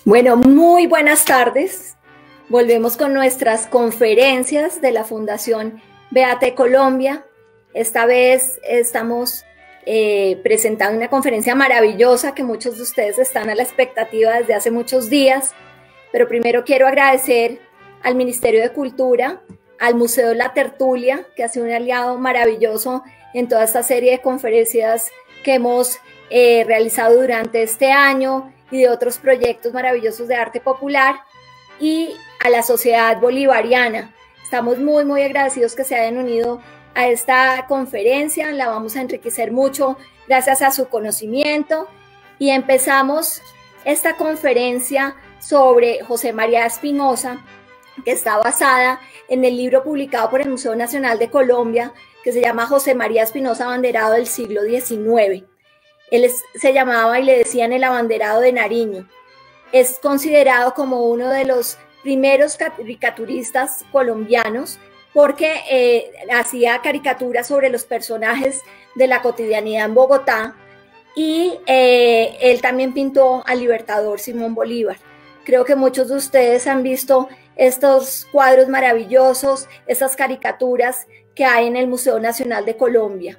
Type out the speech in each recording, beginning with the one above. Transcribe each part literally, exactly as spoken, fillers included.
Bueno, muy buenas tardes. Volvemos con nuestras conferencias de la Fundación Beate Colombia. Esta vez estamos eh, presentando una conferencia maravillosa que muchos de ustedes están a la expectativa desde hace muchos días. Pero primero quiero agradecer al Ministerio de Cultura, al Museo La Tertulia, que ha sido un aliado maravilloso en toda esta serie de conferencias que hemos eh, realizado durante este año y de otros proyectos maravillosos de arte popular, y a la Sociedad Bolivariana. Estamos muy, muy agradecidos que se hayan unido a esta conferencia, la vamos a enriquecer mucho gracias a su conocimiento, y empezamos esta conferencia sobre José María Espinosa, que está basada en el libro publicado por el Museo Nacional de Colombia, que se llama José María Espinosa, abanderado del siglo diecinueve. Él es, se llamaba y le decían el abanderado de Nariño. Es considerado como uno de los primeros caricaturistas colombianos porque eh, hacía caricaturas sobre los personajes de la cotidianidad en Bogotá, y eh, él también pintó al libertador Simón Bolívar. Creo que muchos de ustedes han visto estos cuadros maravillosos, estas caricaturas que hay en el Museo Nacional de Colombia.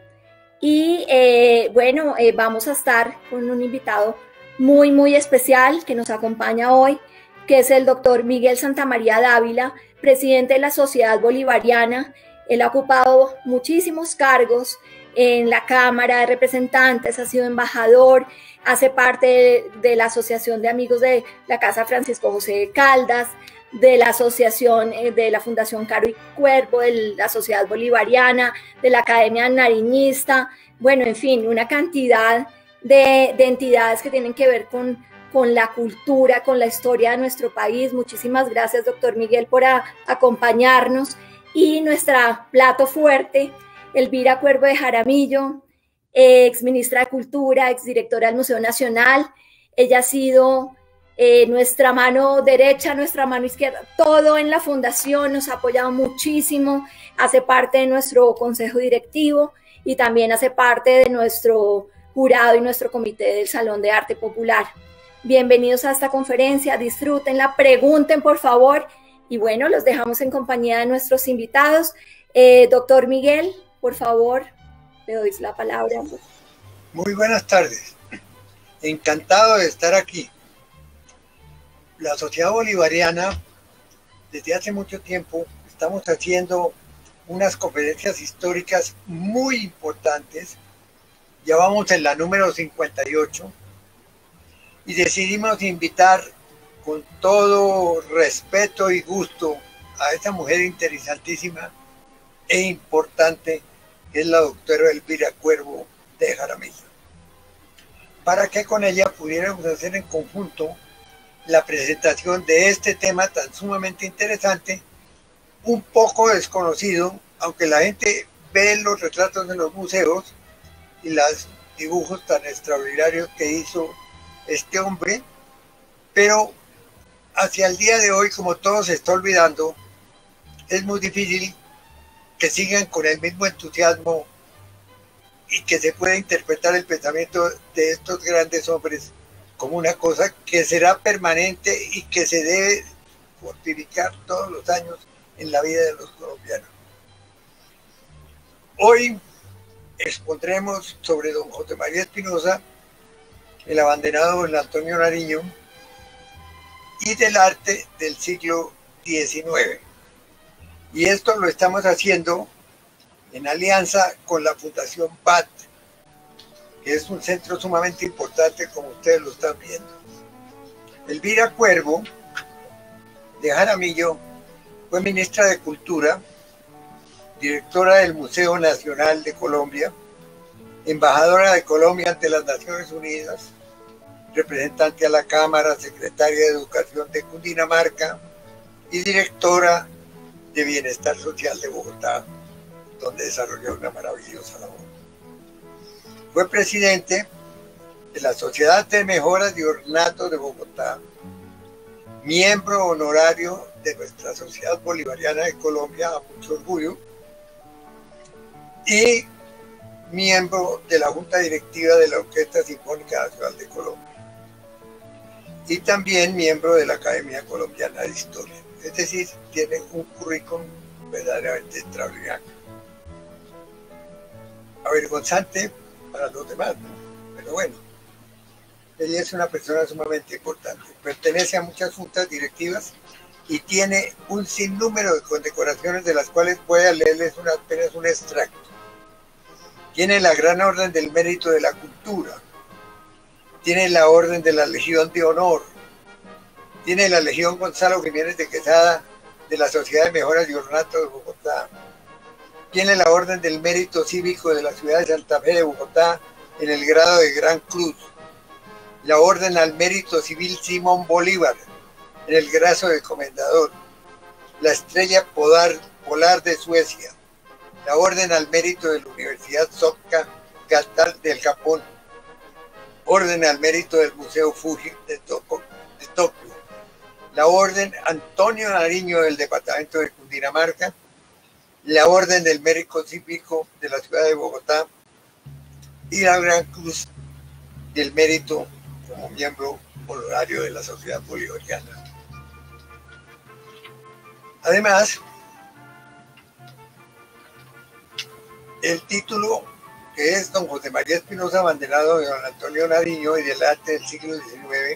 Y eh, bueno, eh, vamos a estar con un invitado muy, muy especial que nos acompaña hoy, que es el doctor Miguel Santamaría Dávila, presidente de la Sociedad Bolivariana. Él ha ocupado muchísimos cargos en la Cámara de Representantes, ha sido embajador, hace parte de, de la Asociación de Amigos de la Casa Francisco José de Caldas, de la Asociación eh, de la Fundación Caro y Cuervo, de la Sociedad Bolivariana, de la Academia Nariñista, bueno, en fin, una cantidad de, de entidades que tienen que ver con, con la cultura, con la historia de nuestro país. Muchísimas gracias, doctor Miguel, por a, acompañarnos. Y nuestra plato fuerte, Elvira Cuervo de Jaramillo, ex ministra de Cultura, ex directora del Museo Nacional. Ella ha sido eh, nuestra mano derecha, nuestra mano izquierda, todo en la fundación, nos ha apoyado muchísimo, hace parte de nuestro consejo directivo y también hace parte de nuestro jurado y nuestro comité del Salón de Arte Popular. Bienvenidos a esta conferencia, disfrútenla, pregunten por favor, y bueno, los dejamos en compañía de nuestros invitados. Eh, doctor Miguel, por favor, le doy la palabra. Muy buenas tardes, encantado de estar aquí. La Sociedad Bolivariana, desde hace mucho tiempo, estamos haciendo unas conferencias históricas muy importantes. Ya vamos en la número cincuenta y ocho y decidimos invitar con todo respeto y gusto a esta mujer interesantísima e importante, que es la doctora Elvira Cuervo de Jaramillo, para que con ella pudiéramos hacer en conjunto la presentación de este tema tan sumamente interesante, un poco desconocido, aunque la gente ve los retratos en los museos y los dibujos tan extraordinarios que hizo este hombre, pero hacia el día de hoy, como todo se está olvidando, es muy difícil que sigan con el mismo entusiasmo y que se pueda interpretar el pensamiento de estos grandes hombres como una cosa que será permanente y que se debe fortificar todos los años en la vida de los colombianos. Hoy expondremos sobre don José María Espinosa, el abanderado don Antonio Nariño, y del arte del siglo diecinueve. Y esto lo estamos haciendo en alianza con la Fundación B A T, que es un centro sumamente importante, como ustedes lo están viendo. Elvira Cuervo de Jaramillo fue ministra de Cultura, directora del Museo Nacional de Colombia, embajadora de Colombia ante las Naciones Unidas, representante a la Cámara, secretaria de Educación de Cundinamarca y directora de Bienestar Social de Bogotá, donde desarrolló una maravillosa labor. Fue presidente de la Sociedad de Mejoras de Ornato de Bogotá, miembro honorario de nuestra Sociedad Bolivariana de Colombia, a mucho orgullo, y miembro de la Junta Directiva de la Orquesta Sinfónica Nacional de Colombia. y también miembro de la Academia Colombiana de Historia. Es decir, tiene un currículum verdaderamente extraordinario. Avergonzante para los demás, ¿no? Pero bueno, ella es una persona sumamente importante. Pertenece a muchas juntas directivas y tiene un sinnúmero de condecoraciones, de las cuales voy a leerles una, apenas un extracto. Tiene la Gran Orden del Mérito de la Cultura, tiene la Orden de la Legión de Honor, tiene la Legión Gonzalo Jiménez de Quesada de la Sociedad de Mejoras y Ornato de Bogotá, tiene la Orden del Mérito Cívico de la Ciudad de Santa Fe de Bogotá en el grado de Gran Cruz, la Orden al Mérito Civil Simón Bolívar en el grado de Comendador, la Estrella Polar, Polar de Suecia, la Orden al Mérito de la Universidad Soka Gakkai del Japón, Orden al Mérito del Museo Fuji de Tokio, de Tokio, la Orden Antonio Nariño del Departamento de Cundinamarca, la Orden del Mérito Cívico de la Ciudad de Bogotá y la Gran Cruz del Mérito como miembro honorario de la Sociedad Bolivariana. Además, el título, que es Don José María Espinosa, abanderado de Don Antonio Nariño y del arte del siglo diecinueve,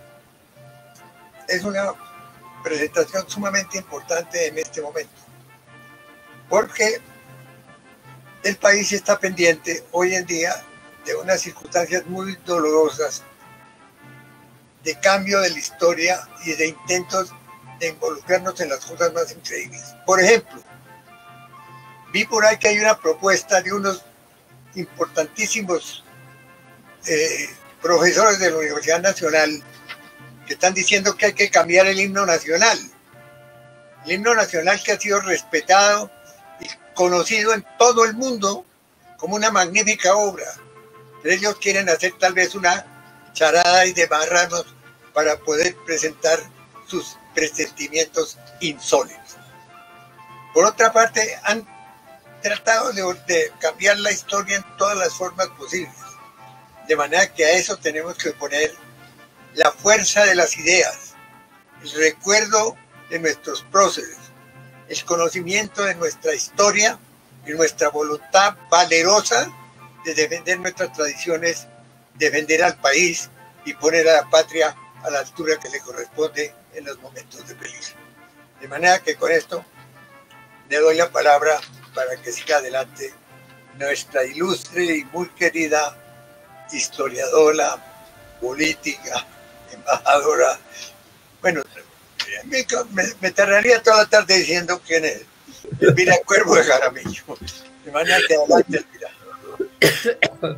es una presentación sumamente importante en este momento, porque el país está pendiente hoy en día de unas circunstancias muy dolorosas de cambio de la historia y de intentos de involucrarnos en las cosas más increíbles. Por ejemplo, vi por ahí que hay una propuesta de unos importantísimos eh, profesores de la Universidad Nacional que están diciendo que hay que cambiar el himno nacional. El himno nacional que ha sido respetado y conocido en todo el mundo como una magnífica obra. Pero ellos quieren hacer tal vez una charada y de marranos para poder presentar sus presentimientos insólitos. Por otra parte, han tratado de, de cambiar la historia en todas las formas posibles, de manera que a eso tenemos que poner la fuerza de las ideas, el recuerdo de nuestros próceres, el conocimiento de nuestra historia y nuestra voluntad valerosa de defender nuestras tradiciones, defender al país y poner a la patria a la altura que le corresponde en los momentos de peligro. De manera que con esto le doy la palabra para que siga adelante nuestra ilustre y muy querida historiadora, política, embajadora. Bueno, me, me, me tardaría toda la tarde diciendo quién es Elvira Cuervo de Jaramillo. De manera que adelante, Elvira.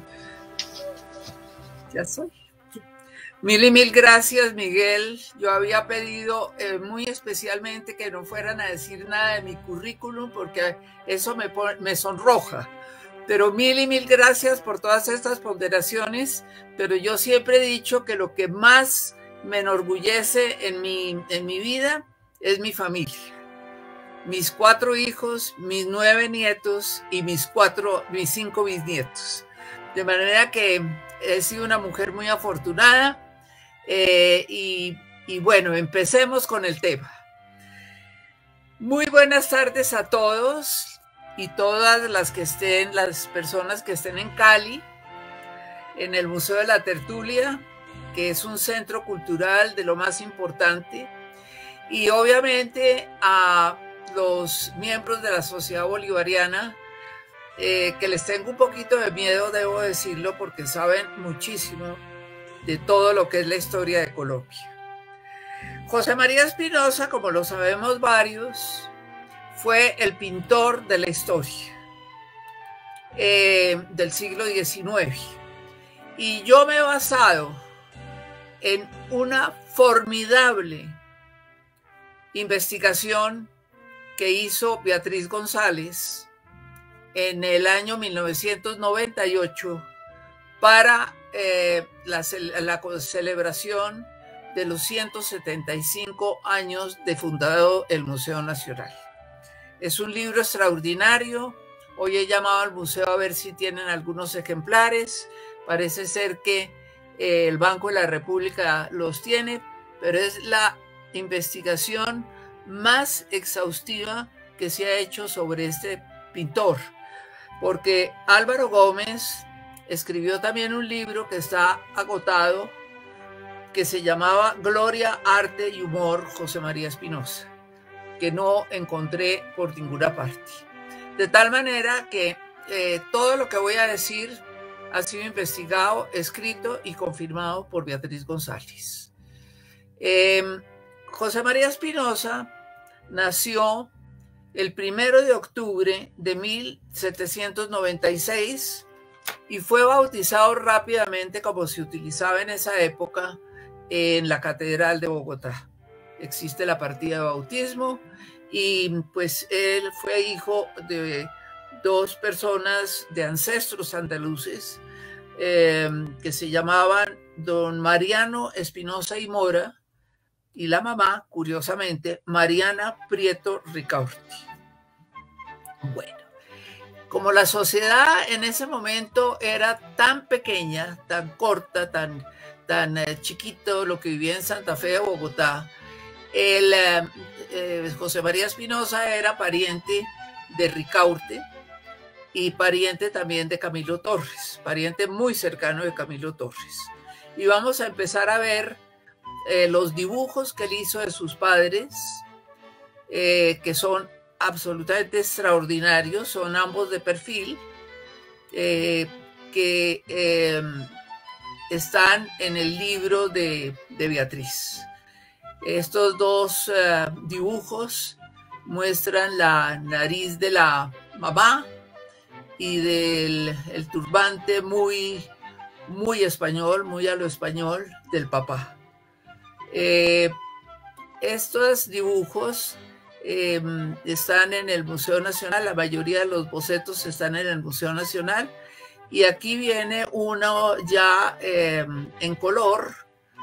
Ya soy. Mil y mil gracias, Miguel. Yo había pedido eh, muy especialmente que no fueran a decir nada de mi currículum porque eso me, pone, me sonroja. Pero mil y mil gracias por todas estas ponderaciones. Pero yo siempre he dicho que lo que más me enorgullece en mi, en mi vida es mi familia. Mis cuatro hijos, mis nueve nietos y mis, cuatro, mis cinco bisnietos. De manera que he sido una mujer muy afortunada. Eh, y, y bueno, empecemos con el tema. Muy buenas tardes a todos y todas las que estén, las personas que estén en Cali, en el Museo de la Tertulia, que es un centro cultural de lo más importante, y obviamente a los miembros de la Sociedad Bolivariana, eh, que les tengo un poquito de miedo, debo decirlo, porque saben muchísimo de todo lo que es la historia de Colombia. José María Espinosa, como lo sabemos varios, fue el pintor de la historia eh, del siglo diecinueve. Y yo me he basado en una formidable investigación que hizo Beatriz González en el año mil novecientos noventa y ocho para eh, la, la celebración de los ciento setenta y cinco años de fundado el Museo Nacional. Es un libro extraordinario. Hoy he llamado al museo a ver si tienen algunos ejemplares. Parece ser que eh, el Banco de la República los tiene, pero es la investigación más exhaustiva que se ha hecho sobre este pintor, porque Álvaro Gómez escribió también un libro que está agotado, que se llamaba Gloria, Arte y Humor, José María Espinosa, que no encontré por ninguna parte. De tal manera que eh, todo lo que voy a decir ha sido investigado, escrito y confirmado por Beatriz González. Eh, José María Espinosa nació el primero de octubre de mil setecientos noventa y seis y fue bautizado rápidamente, como se utilizaba en esa época, en la Catedral de Bogotá. Existe la partida de bautismo y pues él fue hijo de dos personas de ancestros andaluces eh, que se llamaban don Mariano Espinosa y Mora y la mamá, curiosamente, Mariana Prieto Ricaurte. Bueno, como la sociedad en ese momento era tan pequeña, tan corta, tan, tan eh, chiquito, lo que vivía en Santa Fe de Bogotá, el, eh, eh, José María Espinosa era pariente de Ricaurte y pariente también de Camilo Torres, pariente muy cercano de Camilo Torres. Y vamos a empezar a ver eh, los dibujos que él hizo de sus padres, eh, que son absolutamente extraordinarios, son ambos de perfil, eh, que eh, están en el libro de, de Beatriz. Estos dos uh, dibujos muestran la nariz de la mamá y del el turbante muy, muy español, muy a lo español del papá. Eh, estos dibujos eh, están en el Museo Nacional, la mayoría de los bocetos están en el Museo Nacional, y aquí viene uno ya eh, en color,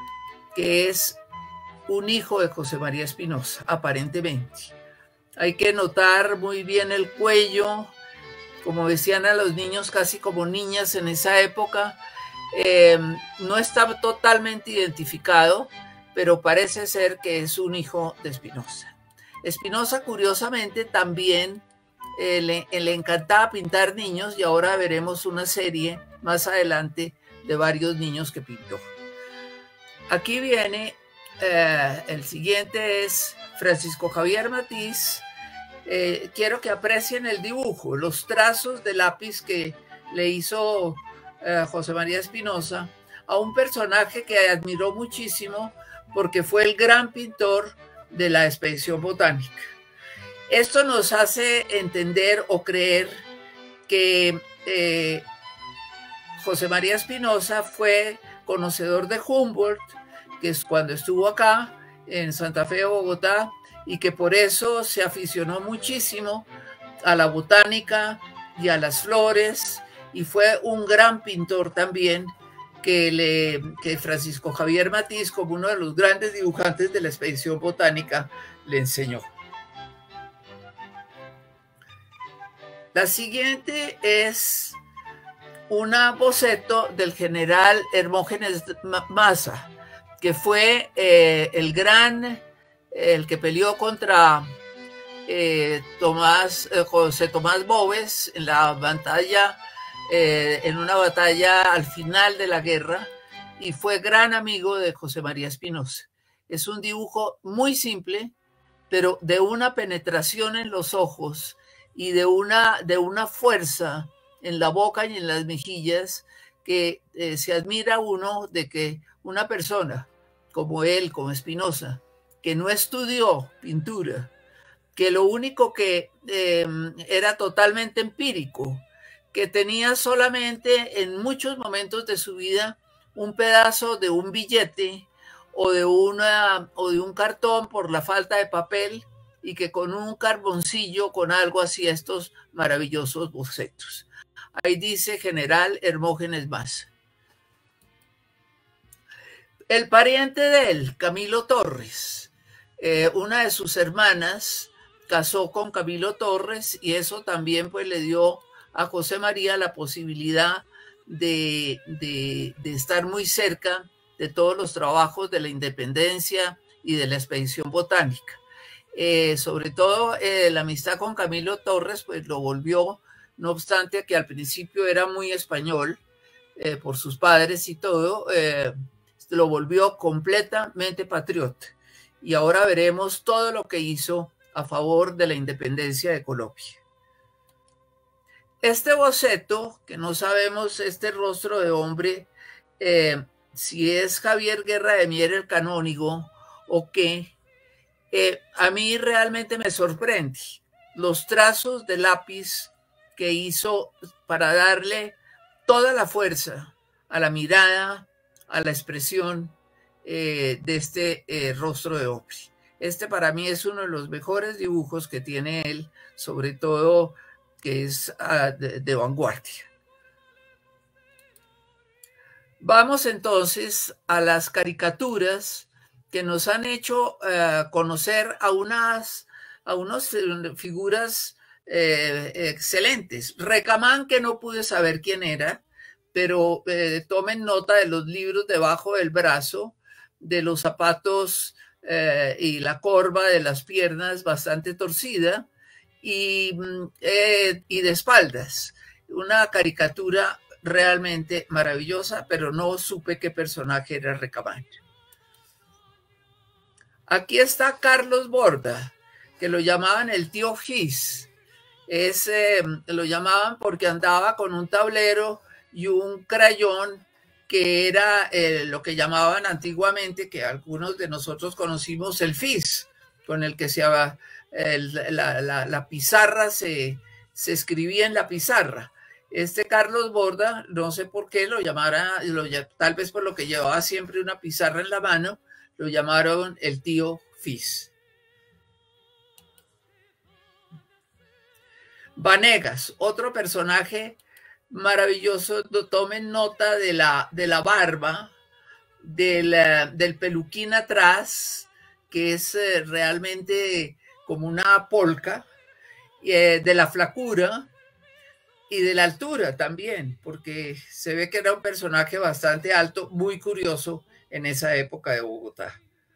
que es un hijo de José María Espinosa, aparentemente. Hay que notar muy bien el cuello, como decían a los niños, casi como niñas en esa época. Eh, no está totalmente identificado, pero parece ser que es un hijo de Espinosa. Espinosa, curiosamente, también eh, le, le encantaba pintar niños, y ahora veremos una serie más adelante de varios niños que pintó. Aquí viene, eh, el siguiente es Francisco Javier Matiz. Eh, quiero que aprecien el dibujo, los trazos de lápiz que le hizo eh, José María Espinosa a un personaje que admiró muchísimo porque fue el gran pintor de la expedición botánica. Esto nos hace entender o creer que eh, José María Espinosa fue conocedor de Humboldt, que es cuando estuvo acá en Santa Fe de Bogotá, y que por eso se aficionó muchísimo a la botánica y a las flores, y fue un gran pintor también, que, le, que Francisco Javier Matiz, como uno de los grandes dibujantes de la expedición botánica, le enseñó. La siguiente es un boceto del general Hermógenes Maza, que fue eh, el gran, el que peleó contra eh, Tomás, eh, José Tomás Boves en la batalla, eh, en una batalla al final de la guerra, y fue gran amigo de José María Espinosa. Es un dibujo muy simple, pero de una penetración en los ojos y de una, de una fuerza en la boca y en las mejillas, que eh, se admira uno de que una persona como él, como Espinosa, que no estudió pintura, que lo único que eh, era totalmente empírico, que tenía solamente en muchos momentos de su vida un pedazo de un billete o de, una, o de un cartón por la falta de papel, y que con un carboncillo, con algo, hacía estos maravillosos bocetos. Ahí dice general Hermógenes Maza. El pariente de él, Camilo Torres, eh, una de sus hermanas casó con Camilo Torres, y eso también pues le dio a José María la posibilidad de, de, de estar muy cerca de todos los trabajos de la independencia y de la expedición botánica. Eh, sobre todo eh, la amistad con Camilo Torres, pues lo volvió, no obstante que al principio era muy español eh, por sus padres y todo, eh, lo volvió completamente patriota. Y ahora veremos todo lo que hizo a favor de la independencia de Colombia. Este boceto, que no sabemos este rostro de hombre, eh, si es Javier Guerra de Mier el canónigo o qué, eh, a mí realmente me sorprende los trazos de lápiz que hizo para darle toda la fuerza a la mirada, a la expresión eh, de este eh, rostro de hombre. Este para mí es uno de los mejores dibujos que tiene él, sobre todo que es uh, de, de vanguardia. Vamos entonces a las caricaturas que nos han hecho uh, conocer a unas a unas figuras eh, excelentes. Recamán, que no pude saber quién era, pero eh, tomen nota de los libros debajo del brazo, de los zapatos eh, y la corva de las piernas bastante torcida y, eh, y de espaldas. Una caricatura realmente maravillosa, pero no supe qué personaje era Recamán. Aquí está Carlos Borda, que lo llamaban el tío Gis. Es, eh, lo llamaban porque andaba con un tablero y un crayón que era eh, lo que llamaban antiguamente, que algunos de nosotros conocimos, el fis, con el que se, el, la, la, la pizarra se, se escribía en la pizarra. Este Carlos Borda, no sé por qué lo llamara, lo, tal vez por lo que llevaba siempre una pizarra en la mano, lo llamaron el tío Fis. Vanegas, otro personaje maravilloso. Tomen nota de la, de la barba, del, del peluquín atrás, que es eh, realmente como una polca, eh, de la flacura y de la altura también, porque se ve que era un personaje bastante alto, muy curioso en esa época de Bogotá.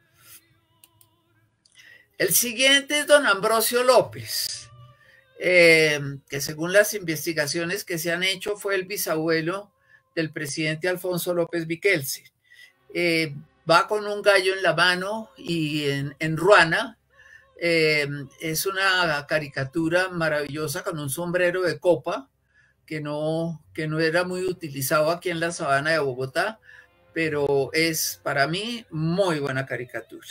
El siguiente es don Ambrosio López, eh, que según las investigaciones que se han hecho fue el bisabuelo del presidente Alfonso López Viquelce. Eh, va con un gallo en la mano y en, en ruana. Eh, es una caricatura maravillosa con un sombrero de copa que no, que no era muy utilizado aquí en la sabana de Bogotá, pero es para mí muy buena caricatura.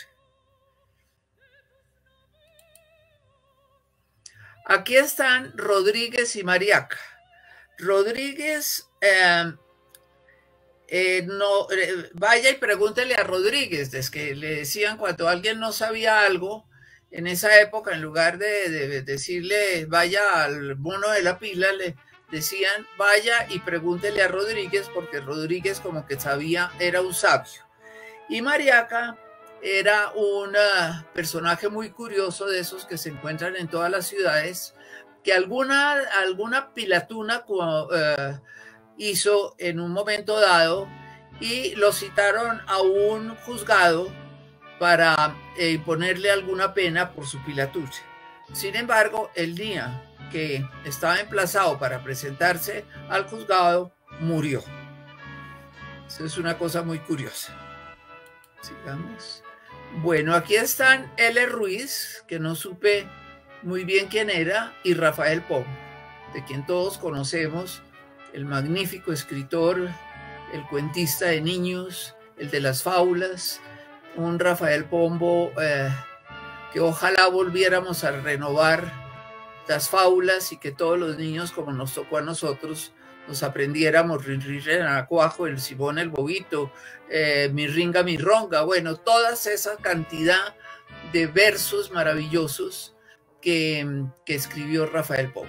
Aquí están Rodríguez y Mariaca. Rodríguez, eh, eh, no, eh, vaya y pregúntele a Rodríguez, es que le decían cuando alguien no sabía algo, en esa época, en lugar de, de decirle vaya al mono de la pila, le decían vaya y pregúntele a Rodríguez, porque Rodríguez como que sabía, era un sabio. Y Mariaca era un uh, personaje muy curioso, de esos que se encuentran en todas las ciudades, que alguna, alguna pilatuna uh, hizo en un momento dado y lo citaron a un juzgado para eh, ponerle alguna pena por su pilatura. Sin embargo, el día que estaba emplazado para presentarse al juzgado, murió. Eso es una cosa muy curiosa. Sigamos. Bueno, aquí están L. Ruiz, que no supe muy bien quién era, y Rafael Pombo, de quien todos conocemos, el magnífico escritor, el cuentista de niños, el de las fábulas, un Rafael Pombo eh, que ojalá volviéramos a renovar las fábulas y que todos los niños, como nos tocó a nosotros, nos aprendiéramos Rinrinrenacuajo, el Simón el Bobito, eh, Mi Ringa Mi Ronga, bueno, toda esa cantidad de versos maravillosos que, que escribió Rafael Pombo.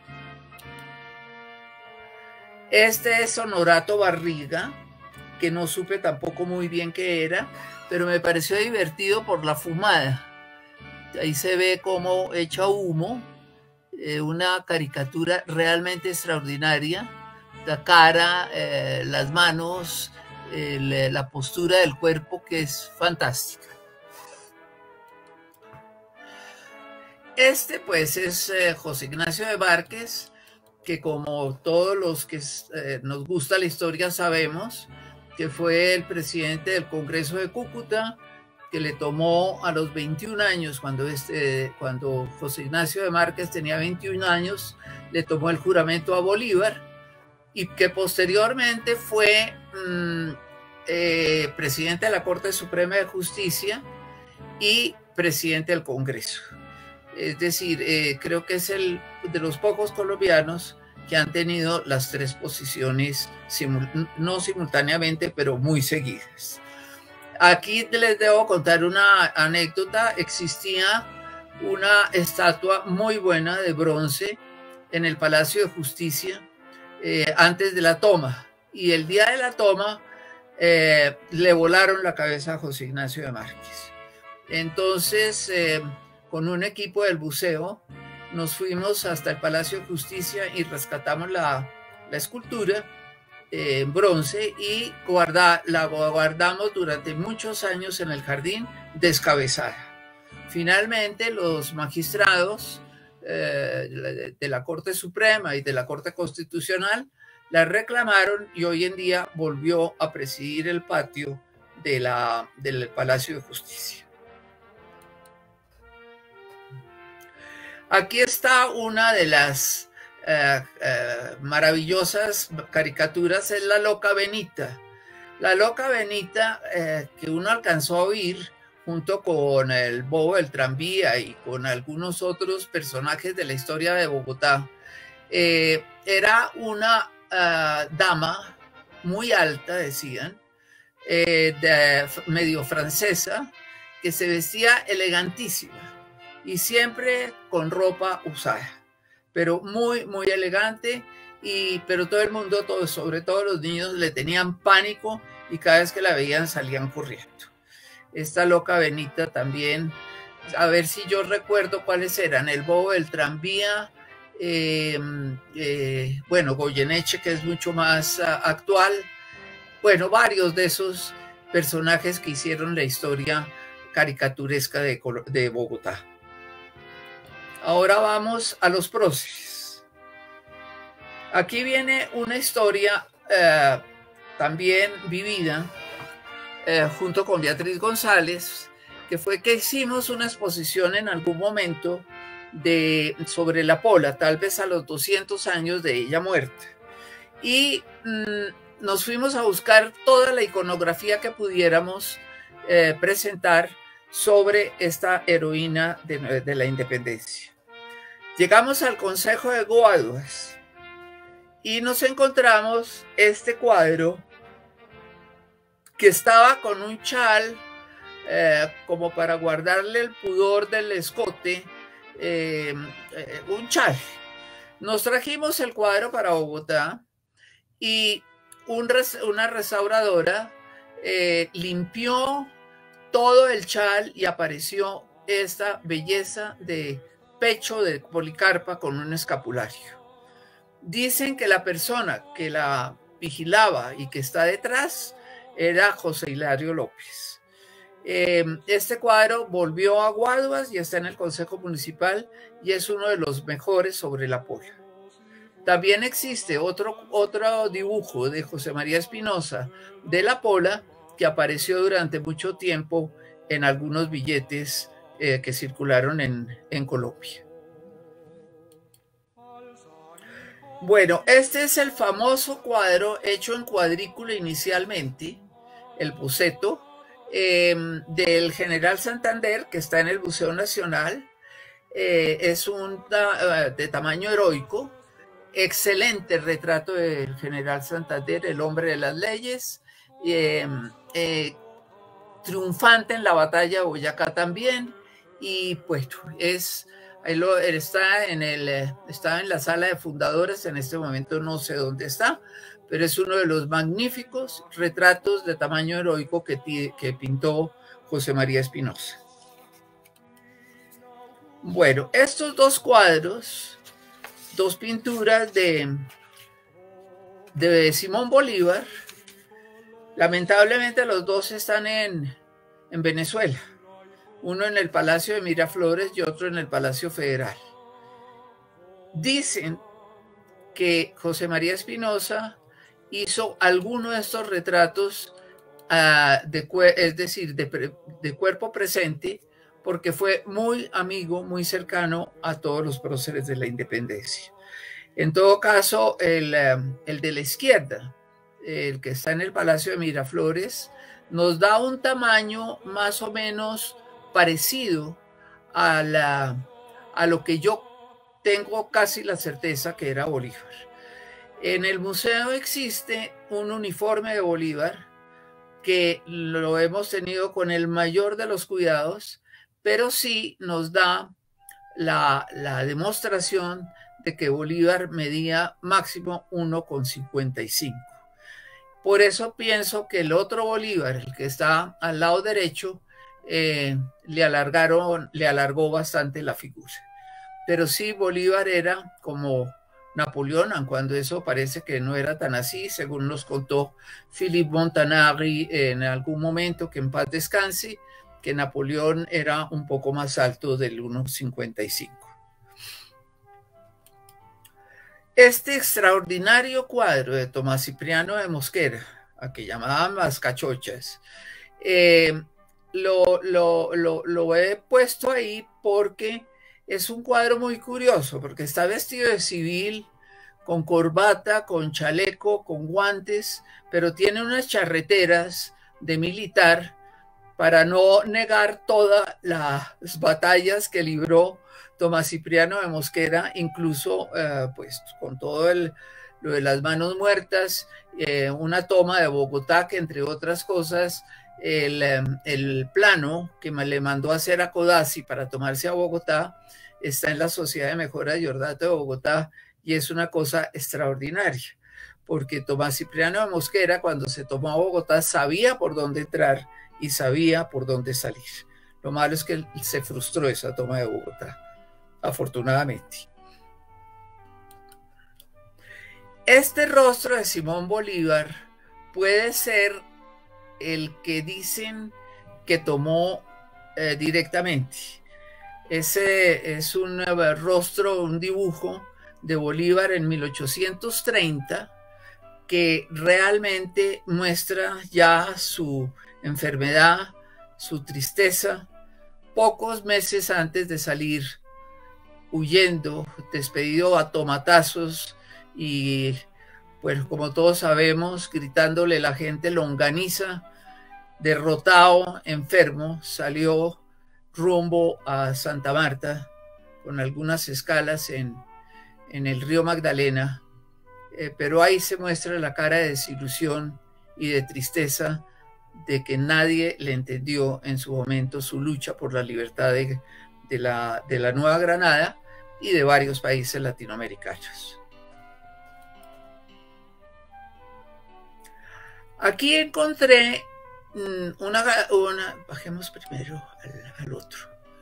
Este es Honorato Barriga, que no supe tampoco muy bien qué era, pero me pareció divertido por la fumada. Ahí se ve cómo echa humo, eh, una caricatura realmente extraordinaria, la cara, eh, las manos, el, la postura del cuerpo, que es fantástica. Este pues es eh, José Ignacio de Márquez, que como todos los que eh, nos gusta la historia sabemos, que fue el presidente del Congreso de Cúcuta, que le tomó a los veintiún años, cuando, este, cuando José Ignacio de Márquez tenía veintiún años, le tomó el juramento a Bolívar, y que posteriormente fue mmm, eh, presidente de la Corte Suprema de Justicia y presidente del Congreso. Es decir, eh, creo que es el de los pocos colombianos que han tenido las tres posiciones, simul no simultáneamente, pero muy seguidas. Aquí les debo contar una anécdota. Existía una estatua muy buena de bronce en el Palacio de Justicia eh, antes de la toma, y el día de la toma eh, le volaron la cabeza a José Ignacio de Márquez. Entonces, eh, con un equipo del buceo, nos fuimos hasta el Palacio de Justicia y rescatamos la, la escultura eh, en bronce y guarda, la guardamos durante muchos años en el jardín descabezada. Finalmente, los magistrados eh, de la Corte Suprema y de la Corte Constitucional la reclamaron, y hoy en día volvió a presidir el patio de la, del Palacio de Justicia. Aquí está una de las eh, eh, maravillosas caricaturas, es la Loca Benita. La Loca Benita, eh, que uno alcanzó a oír junto con el Bobo del Tranvía y con algunos otros personajes de la historia de Bogotá, eh, era una uh, dama muy alta, decían, eh, de, medio francesa, que se vestía elegantísima y siempre con ropa usada, pero muy, muy elegante, y, pero todo el mundo, todo, sobre todo los niños, le tenían pánico y cada vez que la veían salían corriendo. Esta Loca Benita también, a ver si yo recuerdo cuáles eran, el Bobo del Tranvía, eh, eh, bueno, Goyeneche, que es mucho más uh, actual, bueno, varios de esos personajes que hicieron la historia caricaturesca de, de Bogotá. Ahora vamos a los próceres. Aquí viene una historia eh, también vivida eh, junto con Beatriz González, que fue que hicimos una exposición en algún momento de, sobre la Pola, tal vez a los doscientos años de ella muerta. Y mmm, nos fuimos a buscar toda la iconografía que pudiéramos eh, presentar sobre esta heroína de, de la independencia. Llegamos al Consejo de Guaduas y nos encontramos este cuadro que estaba con un chal eh, como para guardarle el pudor del escote, eh, eh, un chal. Nos trajimos el cuadro para Bogotá y un res, una restauradora eh, limpió todo el chal y apareció esta belleza de pecho de Policarpa con un escapulario. Dicen que la persona que la vigilaba y que está detrás era José Hilario López. Eh, este cuadro volvió a Guaduas y está en el Consejo Municipal y es uno de los mejores sobre la Pola. También existe otro, otro dibujo de José María Espinosa de la Pola que apareció durante mucho tiempo en algunos billetes eh, que circularon en, en Colombia. Bueno, este es el famoso cuadro hecho en cuadrícula inicialmente, el boceto, eh, del general Santander, que está en el Museo Nacional. Eh, es un uh, de tamaño heroico, excelente retrato del general Santander, el hombre de las leyes, eh, eh, triunfante en la batalla de Boyacá también, y pues es, él está en, el, está en la sala de fundadores, en este momento no sé dónde está, pero es uno de los magníficos retratos de tamaño heroico que, que pintó José María Espinosa. Bueno, estos dos cuadros, dos pinturas de, de Simón Bolívar, lamentablemente los dos están en, en Venezuela, uno en el Palacio de Miraflores y otro en el Palacio Federal. Dicen que José María Espinosa hizo alguno de estos retratos, uh, de, es decir, de, de cuerpo presente, porque fue muy amigo, muy cercano a todos los próceres de la independencia. En todo caso, el, el de la izquierda, el que está en el Palacio de Miraflores, nos da un tamaño más o menos parecido a, la, a lo que yo tengo casi la certeza que era Bolívar. En el museo existe un uniforme de Bolívar que lo hemos tenido con el mayor de los cuidados, pero sí nos da la, la demostración de que Bolívar medía máximo uno con cincuenta y cinco. Por eso pienso que el otro Bolívar, el que está al lado derecho, eh, le alargaron, le alargó bastante la figura. Pero sí, Bolívar era como Napoleón, cuando eso parece que no era tan así, según nos contó Philippe Montanari en algún momento, que en paz descanse, que Napoleón era un poco más alto del uno cincuenta y cinco. Este extraordinario cuadro de Tomás Cipriano de Mosquera, a que llamaban las cachochas, eh, lo, lo, lo, lo he puesto ahí porque es un cuadro muy curioso, porque está vestido de civil, con corbata, con chaleco, con guantes, pero tiene unas charreteras de militar para no negar todas las batallas que libró Tomás Cipriano de Mosquera, incluso eh, pues con todo el, lo de las manos muertas, eh, una toma de Bogotá, que entre otras cosas, el, el plano que le mandó a hacer a Codazzi para tomarse a Bogotá, está en la Sociedad de Mejora de Ordato de Bogotá, y es una cosa extraordinaria, porque Tomás Cipriano de Mosquera, cuando se tomó a Bogotá, sabía por dónde entrar y sabía por dónde salir. Lo malo es que se frustró esa toma de Bogotá, afortunadamente. Este rostro de Simón Bolívar puede ser el que dicen que tomó eh, directamente. Ese es un uh, rostro, un dibujo de Bolívar en mil ochocientos treinta, que realmente muestra ya su enfermedad, su tristeza, pocos meses antes de salir huyendo, despedido a tomatazos y, pues como todos sabemos, gritándole a la gente longaniza, derrotado, enfermo, salió rumbo a Santa Marta con algunas escalas en, en el río Magdalena, eh, pero ahí se muestra la cara de desilusión y de tristeza de que nadie le entendió en su momento su lucha por la libertad de, de, la, de la Nueva Granada y de varios países latinoamericanos. Aquí encontré una, una bajemos primero al, al otro.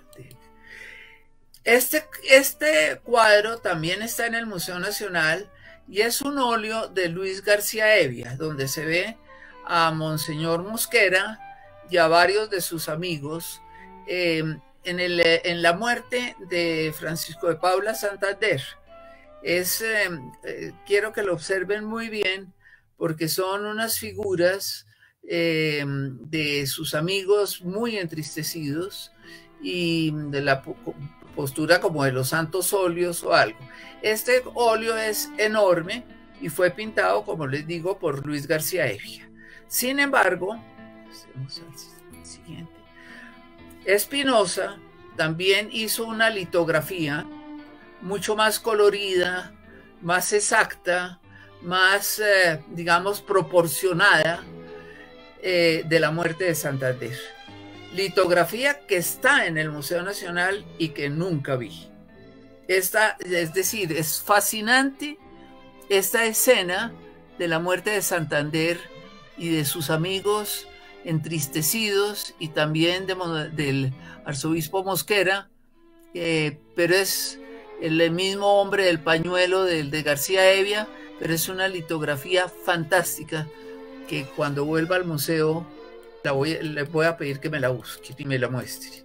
Este, este cuadro también está en el Museo Nacional y es un óleo de Luis García Hevia, donde se ve a Monseñor Mosquera y a varios de sus amigos eh, en, el, en la muerte de Francisco de Paula Santander. Es, eh, eh, quiero que lo observen muy bien porque son unas figuras eh, de sus amigos muy entristecidos y de la postura como de los santos óleos o algo. Este óleo es enorme y fue pintado, como les digo, por Luis García Hevia. Sin embargo, pasemos al siguiente. Espinosa también hizo una litografía mucho más colorida, más exacta, más, eh, digamos, proporcionada eh, de la muerte de Santander. Litografía que está en el Museo Nacional y que nunca vi. Esta, es decir, es fascinante esta escena de la muerte de Santander y de sus amigos entristecidos y también de, del arzobispo Mosquera, eh, pero es el mismo hombre del pañuelo del de García Hevia, pero es una litografía fantástica que cuando vuelva al museo la voy, le voy a pedir que me la busque y me la muestre.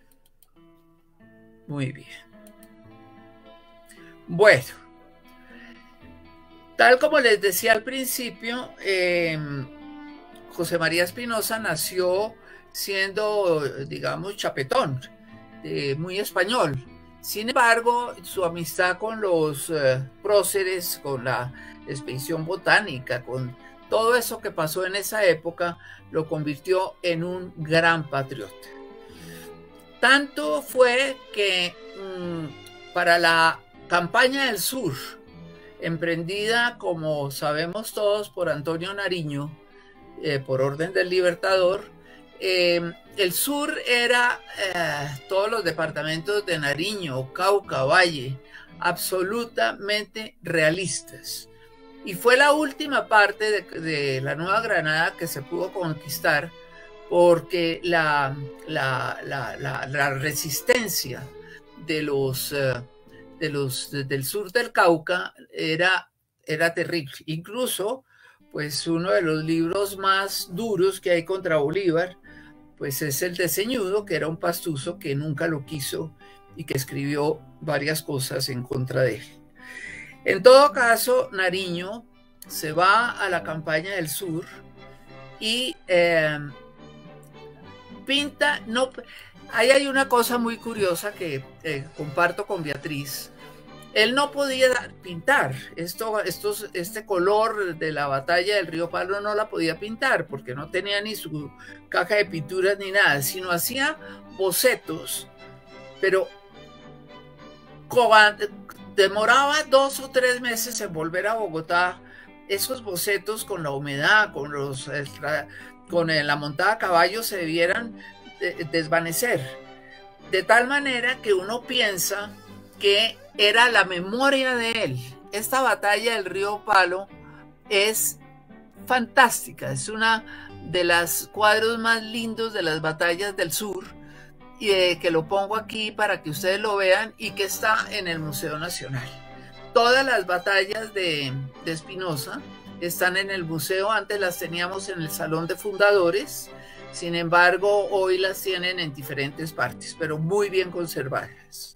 Muy bien. Bueno, tal como les decía al principio, eh, José María Espinosa nació siendo, digamos, chapetón, eh, muy español. Sin embargo, su amistad con los eh, próceres, con la expedición botánica, con todo eso que pasó en esa época, lo convirtió en un gran patriota. Tanto fue que mmm, para la campaña del sur, emprendida, como sabemos todos, por Antonio Nariño, eh, por orden del Libertador, eh, el sur era eh, todos los departamentos de Nariño, Cauca, Valle, absolutamente realistas. Y fue la última parte de, de la Nueva Granada que se pudo conquistar, porque la, la, la, la, la resistencia de los, uh, de los, de, del sur del Cauca era, era terrible. Incluso, pues uno de los libros más duros que hay contra Bolívar, pues es el de Ceñudo, que era un pastuso que nunca lo quiso y que escribió varias cosas en contra de él. En todo caso, Nariño se va a la campaña del sur y eh, pinta, no, ahí hay una cosa muy curiosa que eh, comparto con Beatriz. Él no podía pintar, esto, estos, este color de la batalla del río Palo no la podía pintar porque no tenía ni su caja de pinturas ni nada, sino hacía bocetos, pero demoraba dos o tres meses en volver a Bogotá. Esos bocetos con la humedad, con, los, con la montada a caballo se debieran desvanecer, de tal manera que uno piensa que era la memoria de él. Esta batalla del río Palo es fantástica, es una de los cuadros más lindos de las batallas del sur, y eh, que lo pongo aquí para que ustedes lo vean y que está en el Museo Nacional. Todas las batallas de, de Espinosa están en el museo. Antes las teníamos en el Salón de Fundadores, sin embargo hoy las tienen en diferentes partes, pero muy bien conservadas.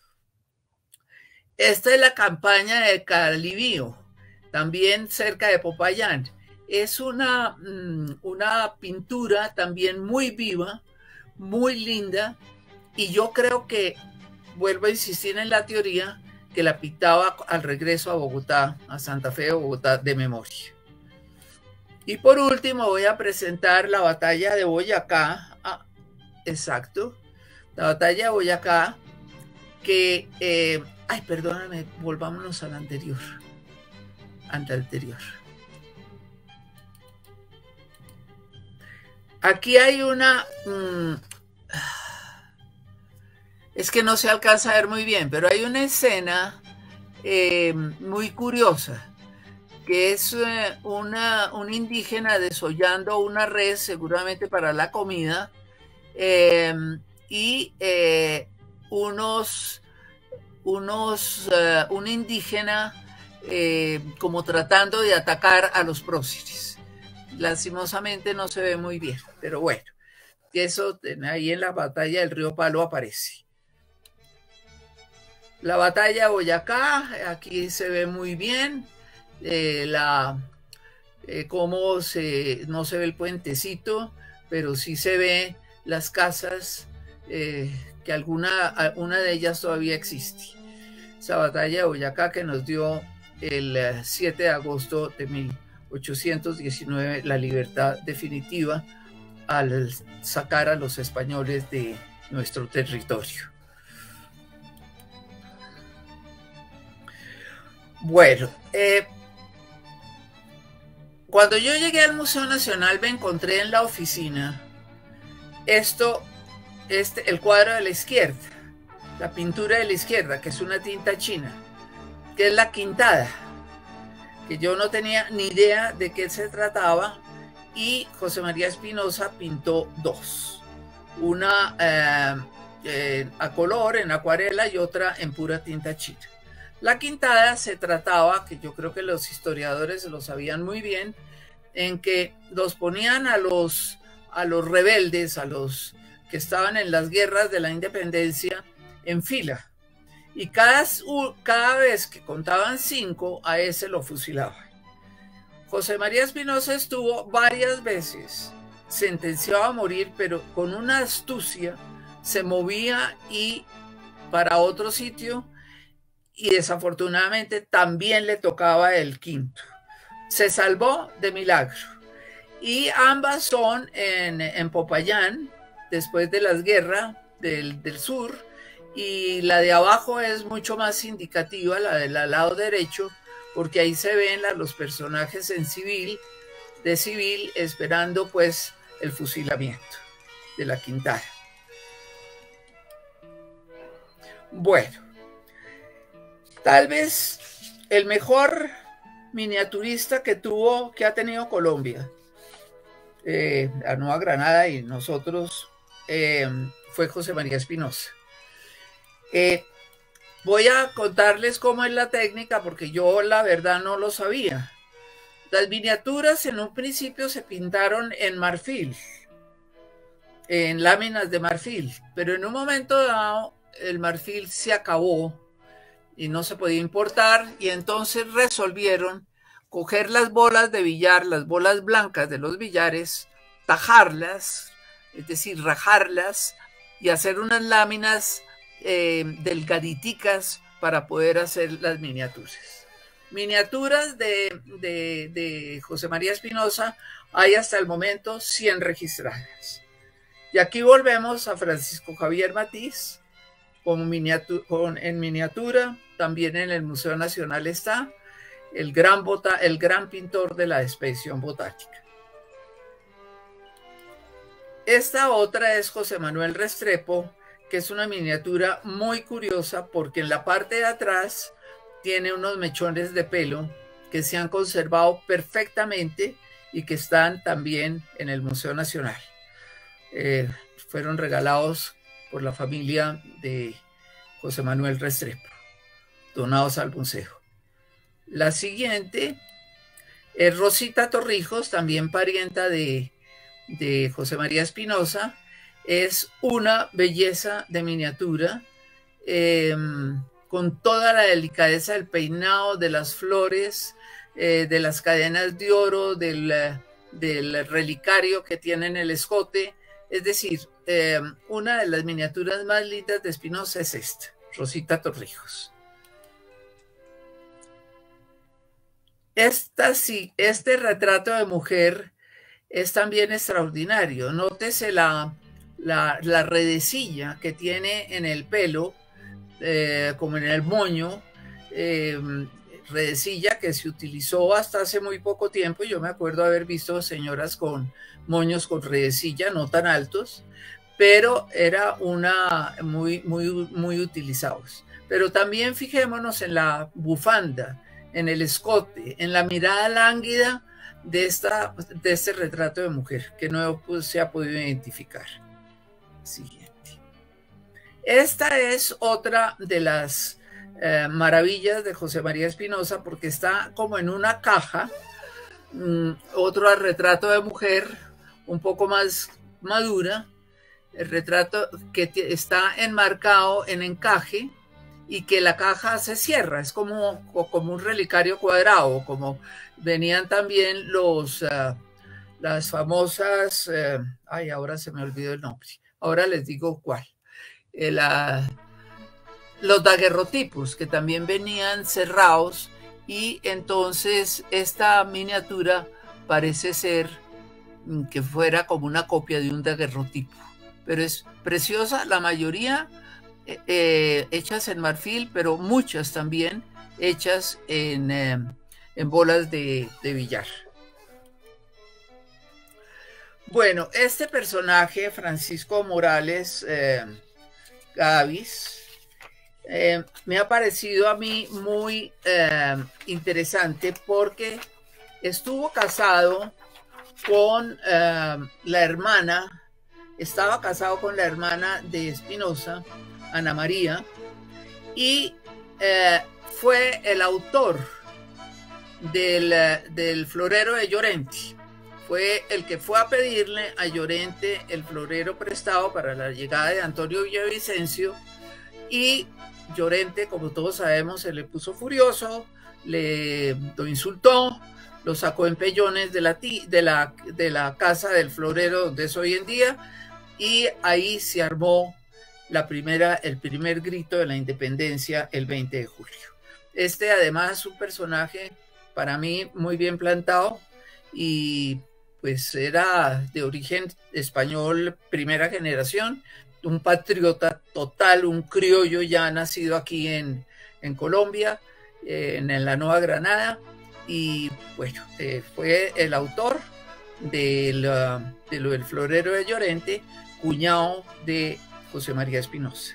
Esta es la campaña de Calibío, también cerca de Popayán. Es una, una pintura también muy viva, muy linda, y yo creo que, vuelvo a insistir en la teoría, que la pintaba al regreso a Bogotá, a Santa Fe de Bogotá, de memoria. Y por último voy a presentar la batalla de Boyacá, ah, exacto, la batalla de Boyacá, que, eh, ay, perdóname, volvámonos al anterior, ante anterior. Aquí hay una, mmm, es que no se alcanza a ver muy bien, pero hay una escena eh, muy curiosa, que es eh, una, un indígena desollando una res, seguramente para la comida, eh, y eh, unos, unos, uh, un indígena eh, como tratando de atacar a los próceres. Lastimosamente no se ve muy bien, pero bueno, eso ahí en la batalla del río Palo aparece. La batalla de Boyacá, aquí se ve muy bien, eh, la, eh, cómo se, no se ve el puentecito, pero sí se ve las casas, eh, que alguna una de ellas todavía existe. Esa batalla de Boyacá que nos dio el siete de agosto de mil ochocientos diecinueve la libertad definitiva al sacar a los españoles de nuestro territorio. Bueno, eh, cuando yo llegué al Museo Nacional me encontré en la oficina esto, este, el cuadro de la izquierda, la pintura de la izquierda, que es una tinta china, que es la Quintada, que yo no tenía ni idea de qué se trataba, y José María Espinosa pintó dos, una eh, eh, a color, en acuarela, y otra en pura tinta china. La quintada se trataba, que yo creo que los historiadores lo sabían muy bien, en que los ponían a los, a los rebeldes, a los que estaban en las guerras de la independencia, en fila. Y cada, cada vez que contaban cinco, a ese lo fusilaban. José María Espinosa estuvo varias veces sentenciado a morir, pero con una astucia se movía y para otro sitio, y desafortunadamente también le tocaba el quinto. Se salvó de milagro. Y ambas son en, en Popayán, después de las guerras del, del sur, y la de abajo es mucho más indicativa, la del lado derecho, porque ahí se ven la, los personajes en civil, de civil, esperando pues el fusilamiento de la quintada. Bueno, tal vez el mejor miniaturista que tuvo, que ha tenido Colombia, eh, la Nueva Granada y nosotros, eh, fue José María Espinosa. Eh, voy a contarles cómo es la técnica, porque yo la verdad no lo sabía. Las miniaturas en un principio se pintaron en marfil, en láminas de marfil, pero en un momento dado el marfil se acabó y no se podía importar, y entonces resolvieron coger las bolas de billar, las bolas blancas de los billares, tajarlas, es decir, rajarlas y hacer unas láminas eh, delgaditicas para poder hacer las miniaturas. Miniaturas de, de, de José María Espinosa hay hasta el momento cien registradas. Y aquí volvemos a Francisco Javier Matiz, como miniatura, con, en miniatura, también en el Museo Nacional está, el gran, bota, el gran pintor de la expedición botánica. Esta otra es José Manuel Restrepo, que es una miniatura muy curiosa porque en la parte de atrás tiene unos mechones de pelo que se han conservado perfectamente y que están también en el Museo Nacional. Eh, fueron regalados por la familia de José Manuel Restrepo, donados al museo. La siguiente es Rosita Torrijos, también parienta de, de José María Espinosa. Es una belleza de miniatura, eh, con toda la delicadeza del peinado, de las flores, eh, de las cadenas de oro, del, del relicario que tiene en el escote. Es decir, eh, una de las miniaturas más lindas de Espinosa es esta, Rosita Torrijos. Esta sí, este retrato de mujer es también extraordinario. Nótese la, la, la redecilla que tiene en el pelo, eh, como en el moño, eh, redecilla que se utilizó hasta hace muy poco tiempo. Yo me acuerdo haber visto señoras con moños con redecilla, no tan altos, pero era una muy, muy, muy utilizados. Pero también fijémonos en la bufanda, en el escote, en la mirada lánguida de, esta, de este retrato de mujer, que no pues, se ha podido identificar. Siguiente. Esta es otra de las eh, maravillas de José María Espinosa, porque está como en una caja, mm, otro retrato de mujer, un poco más madura, el retrato que está enmarcado en encaje, y que la caja se cierra, es como, como un relicario cuadrado, como venían también los, uh, las famosas, uh, ay, ahora se me olvidó el nombre, ahora les digo cuál, eh, la, los daguerrotipos, que también venían cerrados, y entonces esta miniatura parece ser que fuera como una copia de un daguerrotipo, pero es preciosa, la mayoría Eh, hechas en marfil, pero muchas también hechas en, eh, en bolas de, de billar. Bueno, este personaje, Francisco Morales eh, Gavis, eh, me ha parecido a mí muy eh, interesante porque estuvo casado con eh, la hermana, estaba casado con la hermana de Espinosa, Ana María, y eh, fue el autor del, del florero de Llorente. Fue el que fue a pedirle a Llorente el florero prestado para la llegada de Antonio Villavicencio, y Llorente, como todos sabemos, se le puso furioso, le lo insultó, lo sacó en pellones de la, de la, de la casa del florero donde es hoy en día, y ahí se armó la primera, el primer grito de la independencia el veinte de julio. Este además es un personaje para mí muy bien plantado, y pues era de origen español primera generación, un patriota total, un criollo ya nacido aquí en, en Colombia, eh, en, en la Nueva Granada, y bueno, eh, fue el autor del, uh, de lo del florero de Llorente, cuñado de José María Espinosa.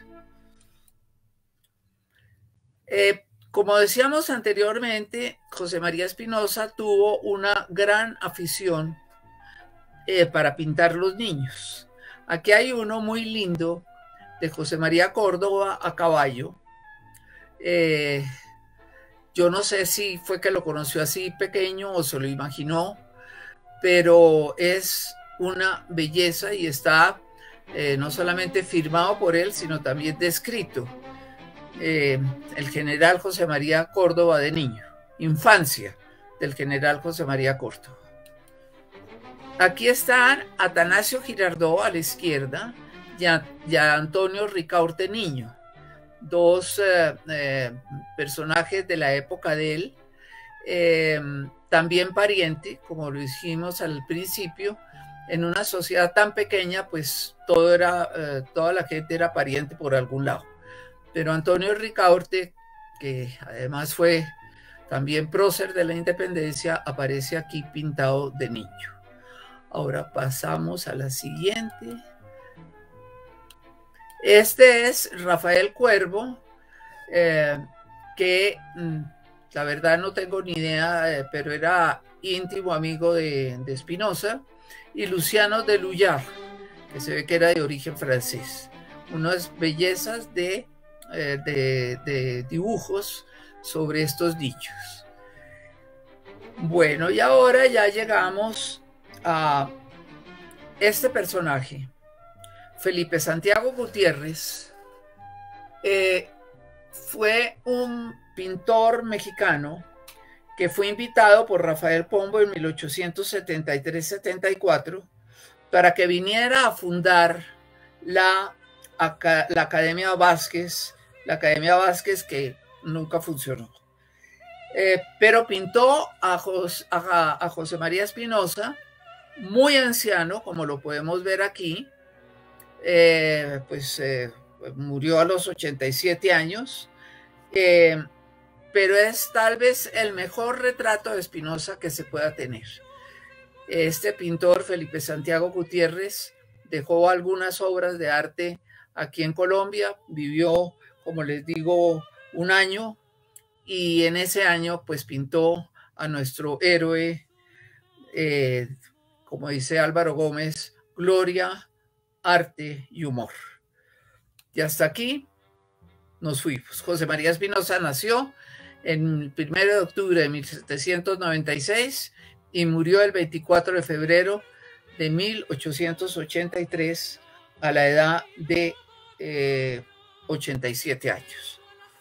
Eh, como decíamos anteriormente, José María Espinosa tuvo una gran afición eh, para pintar los niños. Aquí hay uno muy lindo de José María Córdoba a caballo. Eh, yo no sé si fue que lo conoció así pequeño o se lo imaginó, pero es una belleza y está eh, no solamente firmado por él, sino también descrito. Eh, el general José María Córdoba de niño, infancia del general José María Córdoba. Aquí están Atanasio Girardot a la izquierda y, a, y a Antonio Ricaurte niño, dos eh, eh, personajes de la época de él, eh, también pariente, como lo dijimos al principio. En una sociedad tan pequeña, pues todo era, eh, toda la gente era pariente por algún lado. Pero Antonio Ricaurte, que además fue también prócer de la independencia, aparece aquí pintado de niño. Ahora pasamos a la siguiente. Este es Rafael Cuervo, eh, que mm, la verdad no tengo ni idea, eh, pero era íntimo amigo de, de Espinosa, y Luciano de Luyard, que se ve que era de origen francés. Unas bellezas de, eh, de, de dibujos sobre estos niños. Bueno, y ahora ya llegamos a este personaje, Felipe Santiago Gutiérrez. Eh, fue un pintor mexicano que fue invitado por Rafael Pombo en mil ochocientos setenta y tres setenta y cuatro para que viniera a fundar la, la Academia Vázquez, la Academia Vázquez que nunca funcionó. Eh, pero pintó a, Jos, a, a José María Espinosa, muy anciano, como lo podemos ver aquí, eh, pues eh, murió a los ochenta y siete años, eh, pero es tal vez el mejor retrato de Espinosa que se pueda tener. Este pintor, Felipe Santiago Gutiérrez, dejó algunas obras de arte aquí en Colombia, vivió, como les digo, un año, y en ese año pues pintó a nuestro héroe, eh, como dice Álvaro Gómez, gloria, arte y humor. Y hasta aquí nos fuimos. José María Espinosa nació el primero de octubre de mil setecientos noventa y seis y murió el veinticuatro de febrero de mil ochocientos ochenta y tres a la edad de eh, ochenta y siete años.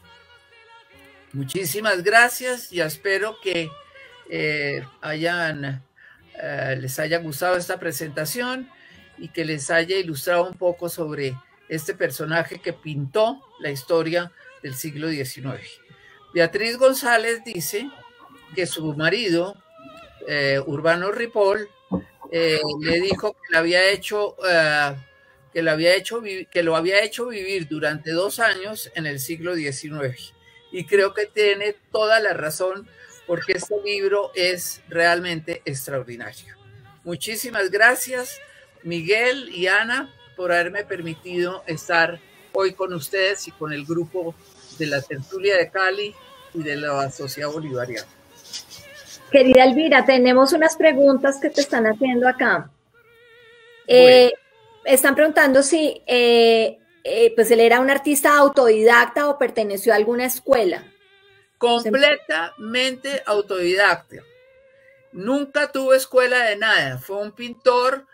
Muchísimas gracias y espero que eh, hayan, eh, les haya gustado esta presentación y que les haya ilustrado un poco sobre este personaje que pintó la historia del siglo diecinueve. Beatriz González dice que su marido, eh, Urbano Ripoll, eh, le dijo que le había hecho, uh, que, le había hecho que lo había hecho vivir durante dos años en el siglo diecinueve. Y creo que tiene toda la razón, porque este libro es realmente extraordinario. Muchísimas gracias, Miguel y Ana, por haberme permitido estar hoy con ustedes y con el grupo de la Tertulia de Cali y de la Sociedad Bolivariana. Querida Elvira, tenemos unas preguntas que te están haciendo acá. Eh, están preguntando si eh, eh, pues él era un artista autodidacta o perteneció a alguna escuela. completamente autodidacta. Nunca tuvo escuela de nada, fue un pintor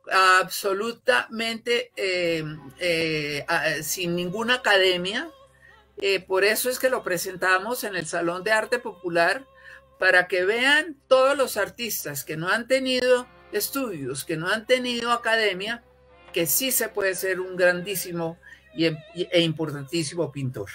absolutamente eh, eh, sin ninguna academia. Eh, por eso es que lo presentamos en el Salón de Arte Popular, para que vean todos los artistas que no han tenido estudios, que no han tenido academia, que sí se puede ser un grandísimo y, e importantísimo pintor.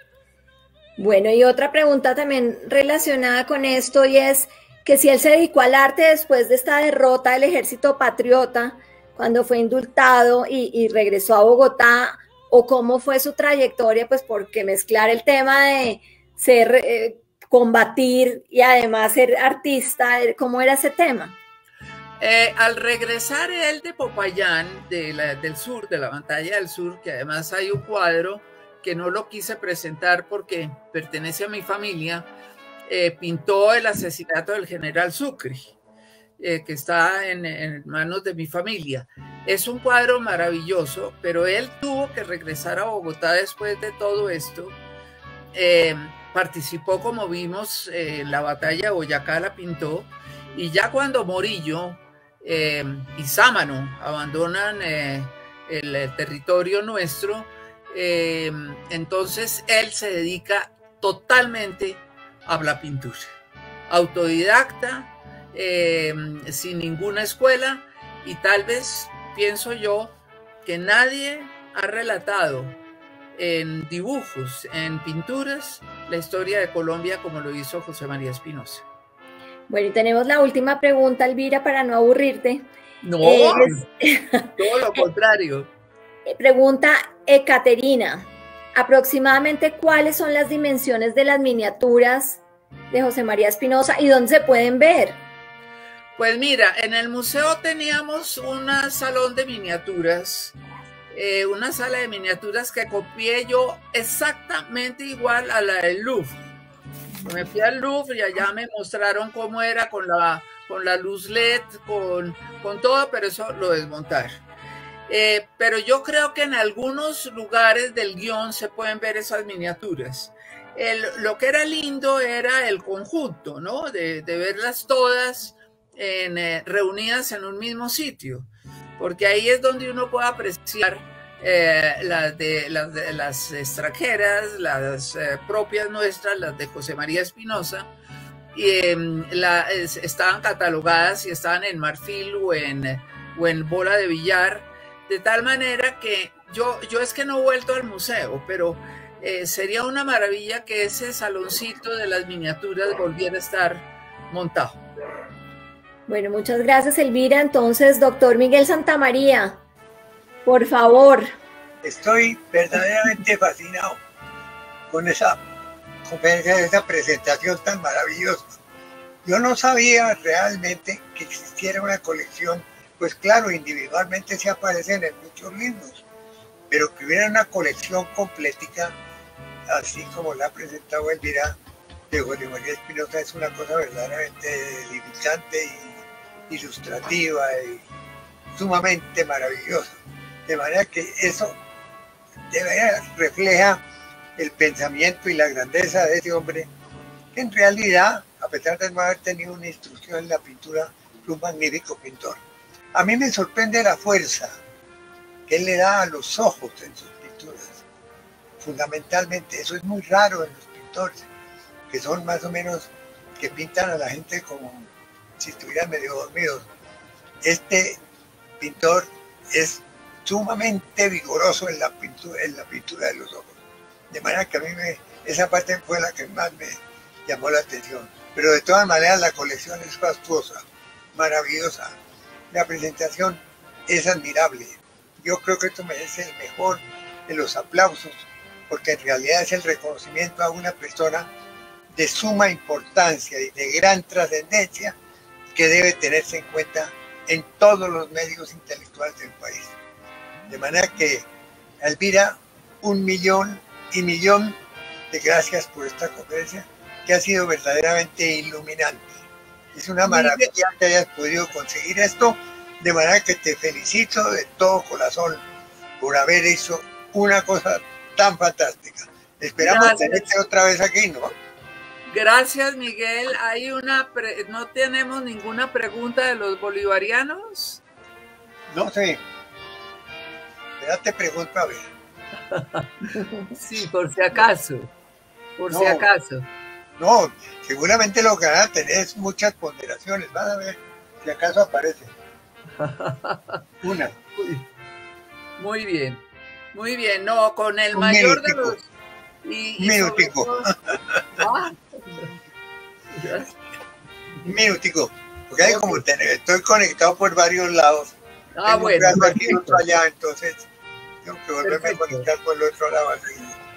Bueno, y otra pregunta también relacionada con esto, y es que si él se dedicó al arte después de esta derrota del Ejército Patriota, cuando fue indultado y, y regresó a Bogotá, o cómo fue su trayectoria, pues porque mezclar el tema de ser, eh, combatir y además ser artista, ¿cómo era ese tema? Eh, al regresar él de Popayán, de la, del sur, de la Batalla del Sur, que además hay un cuadro que no lo quise presentar porque pertenece a mi familia, eh, pintó el asesinato del general Sucre, eh, que está en, en manos de mi familia. Es un cuadro maravilloso, pero él tuvo que regresar a Bogotá después de todo esto. Eh, participó, como vimos, eh, en la batalla de Boyacá, la pintó, y ya cuando Morillo eh, y Sámano abandonan eh, el, el territorio nuestro, eh, entonces él se dedica totalmente a la pintura, autodidacta, eh, sin ninguna escuela, y tal vez pienso yo que nadie ha relatado en dibujos, en pinturas, la historia de Colombia como lo hizo José María Espinosa. Bueno, y tenemos la última pregunta, Elvira, para no aburrirte. No, eh, todo lo contrario. Pregunta Ekaterina, aproximadamente ¿cuáles son las dimensiones de las miniaturas de José María Espinosa y dónde se pueden ver? Pues mira, en el museo teníamos un salón de miniaturas, eh, una sala de miniaturas que copié yo exactamente igual a la del Louvre. Me fui al Louvre y allá me mostraron cómo era con la, con la luz L E D, con, con todo, pero eso lo desmontaron. Eh, pero yo creo que en algunos lugares del guión se pueden ver esas miniaturas. El, lo que era lindo era el conjunto, ¿no? De, de verlas todas en, eh, reunidas en un mismo sitio, porque ahí es donde uno puede apreciar eh, las, de, las, de, las extranjeras, las eh, propias nuestras, las de José María Espinosa, y eh, la, es, estaban catalogadas y estaban en marfil o en, o en bola de billar, de tal manera que yo, yo es que no he vuelto al museo, pero eh, sería una maravilla que ese saloncito de las miniaturas volviera a estar montado. Bueno, muchas gracias, Elvira. Entonces, doctor Miguel Santamaría, por favor. Estoy verdaderamente fascinado con esa conferencia, esa presentación tan maravillosa. Yo no sabía realmente que existiera una colección, pues claro, individualmente se aparecen en muchos libros, pero que hubiera una colección completica, así como la ha presentado Elvira, de José María Espinosa, es una cosa verdaderamente edificante y ilustrativa y sumamente maravillosa. De manera que eso de manera refleja el pensamiento y la grandeza de ese hombre, que en realidad, a pesar de no haber tenido una instrucción en la pintura, fue un magnífico pintor. A mí me sorprende la fuerza que él le da a los ojos en sus pinturas. Fundamentalmente, eso es muy raro en los pintores, que son más o menos, que pintan a la gente como si estuvieran medio dormidos. Este pintor es sumamente vigoroso en la pintura, en la pintura de los ojos. De manera que a mí me, esa parte fue la que más me llamó la atención. Pero de todas maneras la colección es fastuosa, maravillosa. La presentación es admirable. Yo creo que esto merece el mejor de los aplausos, porque en realidad es el reconocimiento a una persona de suma importancia y de gran trascendencia que debe tenerse en cuenta en todos los medios intelectuales del país. De manera que, Elvira, un millón y millón de gracias por esta conferencia, que ha sido verdaderamente iluminante. Es una maravilla que hayas podido conseguir esto, de manera que te felicito de todo corazón por haber hecho una cosa tan fantástica. Esperamos gracias. Tenerte otra vez aquí, ¿no? Gracias, Miguel. Hay una pre... ¿No tenemos ninguna pregunta de los bolivarianos? No sé. Ya te pregunto a ver. Sí, por si acaso. Por no, si acaso. No, seguramente lo que van a tener es muchas ponderaciones. Van a ver si acaso aparece. Una. Muy, muy bien. Muy bien. No, con el Un mayor minutico. de los... Y, Un y minutico. todo... ¿Ah? Un minutico. Porque hay como tener, estoy conectado por varios lados. Ah, tengo bueno. un brazo aquí, otro allá, entonces tengo que volverme Perfecto. a conectar por el otro lado. Así.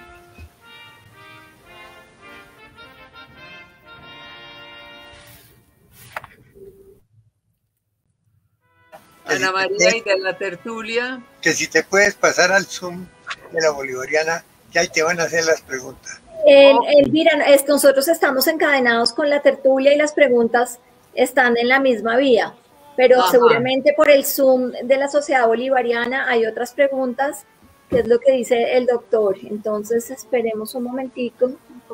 Ana María, y de la tertulia. Que si te puedes pasar al Zoom de la bolivariana, ya ahí te van a hacer las preguntas. Eh, Elvira, es que nosotros estamos encadenados con la tertulia y las preguntas están en la misma vía, pero Ajá. seguramente por el Zoom de la Sociedad Bolivariana hay otras preguntas, que es lo que dice el doctor. Entonces esperemos un momentico.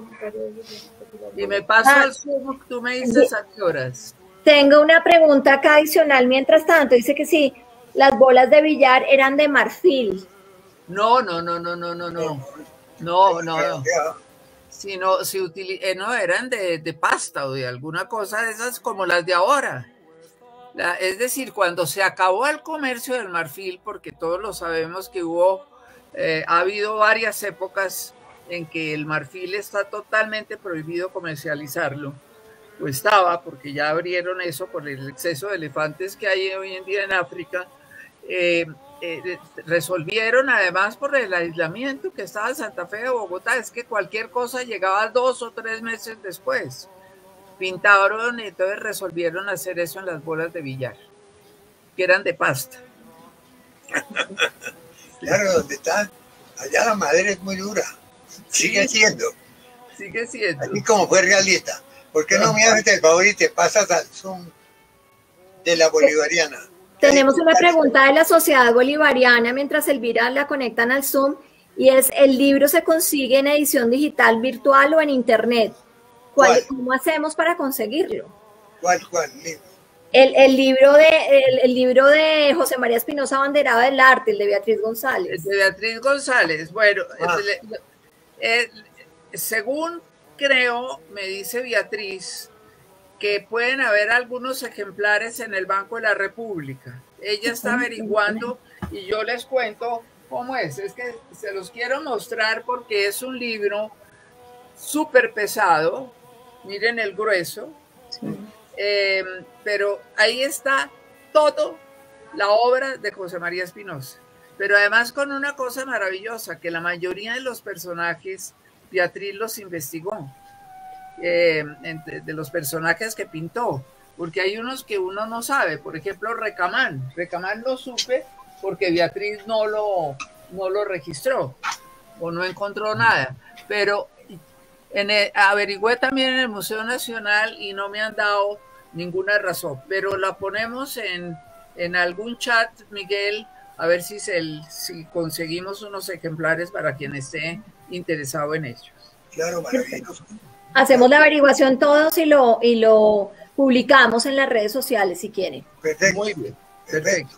Y me paso Ah, al Zoom, tú me dices a qué horas. Tengo una pregunta acá adicional mientras tanto. Dice que si las bolas de billar eran de marfil. No, no, no, no, no, no, no. No, no, no. Si no, si utili eh, no, eran de, de pasta o de alguna cosa de esas como las de ahora. La, es decir, cuando se acabó el comercio del marfil, porque todos lo sabemos que hubo, eh, ha habido varias épocas en que el marfil está totalmente prohibido comercializarlo, o estaba, porque ya abrieron eso por el exceso de elefantes que hay hoy en día en África. Eh, eh, resolvieron, además por el aislamiento que estaba en Santa Fe de Bogotá, es que cualquier cosa llegaba dos o tres meses después. Pintaron y entonces resolvieron hacer eso en las bolas de billar, que eran de pasta. Claro, donde está, allá la madera es muy dura. Sigue Sí, siendo. Sigue siendo. Así como fue realista. ¿Por qué no me haces el favor y te pasas al Zoom de la bolivariana? Tenemos una pregunta de la Sociedad Bolivariana mientras Elvira la conectan al Zoom, y es: ¿el libro se consigue en edición digital, virtual o en internet? ¿Cuál, ¿Cuál? ¿Cómo hacemos para conseguirlo? ¿Cuál, cuál libro? El, el, libro de, el, el libro de José María Espinosa Banderada del Arte, el de Beatriz González. El de Beatriz González. Bueno, Ah. el, el, según creo, me dice Beatriz, que pueden haber algunos ejemplares en el Banco de la República. Ella está averiguando y yo les cuento cómo es. Es que se los quiero mostrar porque es un libro súper pesado. Miren el grueso. Sí. Eh, pero ahí está todo la obra de José María Espinosa. Pero además con una cosa maravillosa, que la mayoría de los personajes Beatriz los investigó. Eh, entre, de los personajes que pintó, porque hay unos que uno no sabe. Por ejemplo, Recamán. Recamán lo supe porque Beatriz no lo, no lo registró o no encontró nada, pero en el, averigüé también en el Museo Nacional y no me han dado ninguna razón, pero la ponemos en, en algún chat, Miguel, a ver si, se, si conseguimos unos ejemplares para quien esté interesado en ellos. Claro, maravilloso. Hacemos la averiguación todos y lo, y lo publicamos en las redes sociales si quieren. Perfecto. Muy bien, perfecto.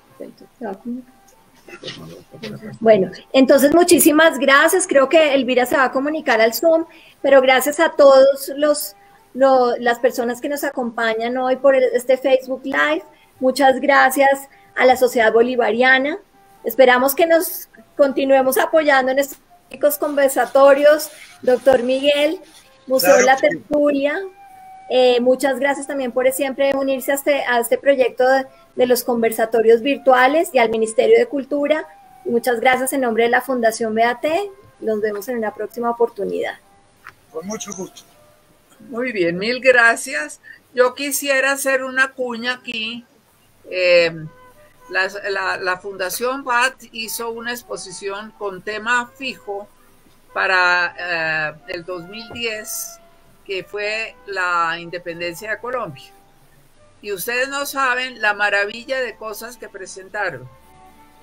Bueno, entonces muchísimas gracias. Creo que Elvira se va a comunicar al Zoom, pero gracias a todos los, los las personas que nos acompañan hoy por este Facebook Live. Muchas gracias a la Sociedad Bolivariana. Esperamos que nos continuemos apoyando en estos conversatorios. Doctor Miguel, Museo de la Tertulia, eh, muchas gracias también por siempre unirse a este, a este proyecto de, de los conversatorios virtuales, y al Ministerio de Cultura. Y muchas gracias en nombre de la Fundación B A T. Nos vemos en una próxima oportunidad. Con mucho gusto. Muy bien, mil gracias. Yo quisiera hacer una cuña aquí. Eh, la, la, la Fundación B A T hizo una exposición con tema fijo para eh, el dos mil diez, que fue la independencia de Colombia. Y ustedes no saben la maravilla de cosas que presentaron.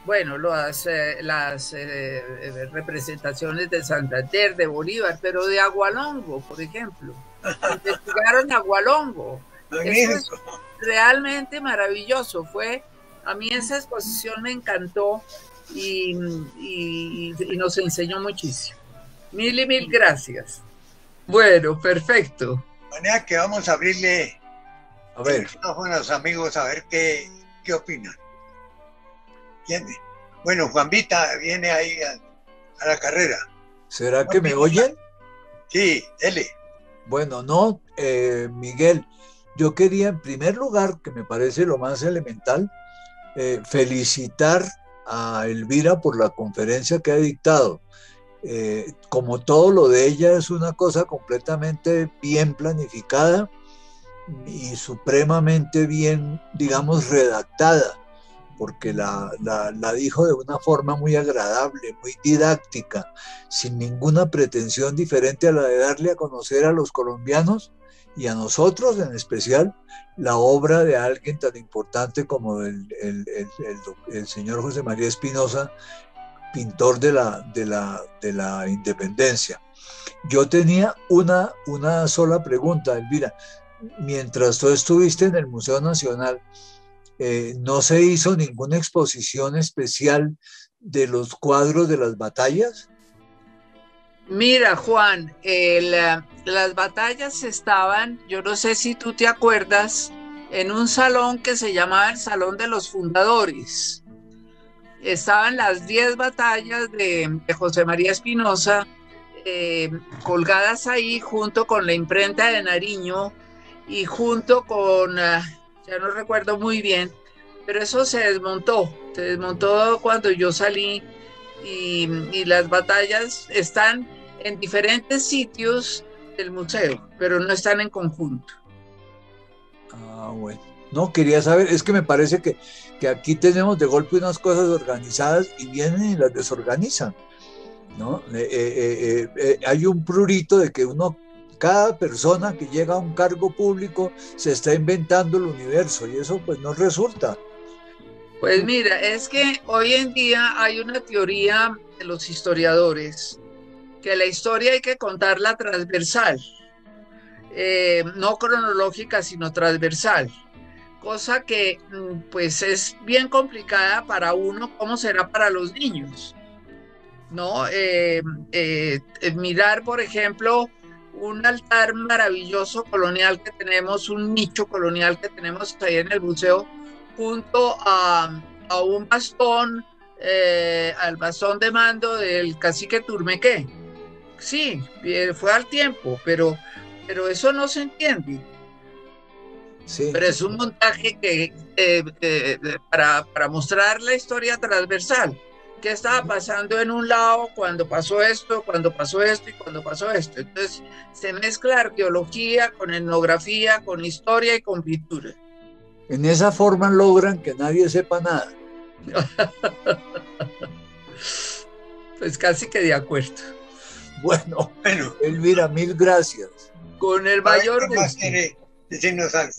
bueno, las, eh, las eh, representaciones de Santander, de Bolívar, pero de Agualongo, por ejemplo. Investigaron Agualongo. Eso es realmente maravilloso. Fue, a mí esa exposición me encantó y, y, y nos enseñó muchísimo. Mil y mil gracias. Bueno, perfecto. De manera que vamos a abrirle a ver a los amigos a ver qué, qué opinan. ¿Quién? Bueno, Juan Vita viene ahí a, a la carrera. ¿Será Juan que me Vita? Oyen? Sí, dele. Bueno, no, eh, Miguel, yo quería en primer lugar, que me parece lo más elemental, eh, felicitar a Elvira por la conferencia que ha dictado. Eh, como todo lo de ella es una cosa completamente bien planificada y supremamente bien, digamos, redactada, porque la, la, la dijo de una forma muy agradable, muy didáctica, sin ninguna pretensión diferente a la de darle a conocer a los colombianos y a nosotros en especial la obra de alguien tan importante como el, el, el, el, el señor José María Espinosa, pintor de la, de la, de la independencia. Yo tenía una, una sola pregunta, Elvira. Mientras tú estuviste en el Museo Nacional, eh, ¿no se hizo ninguna exposición especial de los cuadros de las batallas? Mira, Juan, el, las batallas estaban, yo no sé si tú te acuerdas, en un salón que se llamaba el Salón de los Fundadores. Estaban las diez batallas de, de José María Espinosa eh, colgadas ahí junto con la imprenta de Nariño y junto con, uh, ya no recuerdo muy bien, pero eso se desmontó, se desmontó cuando yo salí y, y las batallas están en diferentes sitios del museo, pero no están en conjunto. Ah, bueno. No, quería saber, es que me parece que, que aquí tenemos de golpe unas cosas organizadas y vienen y las desorganizan, ¿no? Eh, eh, eh, eh, hay un prurito de que uno, cada persona que llega a un cargo público se está inventando el universo y eso pues no resulta. Pues mira, es que hoy en día hay una teoría de los historiadores que la historia hay que contarla transversal, eh, no cronológica sino transversal. Cosa que pues es bien complicada para uno, ¿cómo será para los niños? ¿No? Eh, eh, mirar, por ejemplo, un altar maravilloso colonial que tenemos, un nicho colonial que tenemos ahí en el museo, junto a, a un bastón, eh, al bastón de mando del cacique Turmequé. Sí, fue al tiempo, pero, pero eso no se entiende. Sí. Pero es un montaje que, eh, eh, para, para mostrar la historia transversal. ¿Qué estaba pasando en un lado cuando pasó esto, cuando pasó esto y cuando pasó esto? Entonces se mezcla arqueología con etnografía, con historia y con pintura. En esa forma logran que nadie sepa nada. Pues casi que de acuerdo. Bueno, bueno, Elvira, mil gracias. Con el mayor gusto. Más quiere decirnos algo.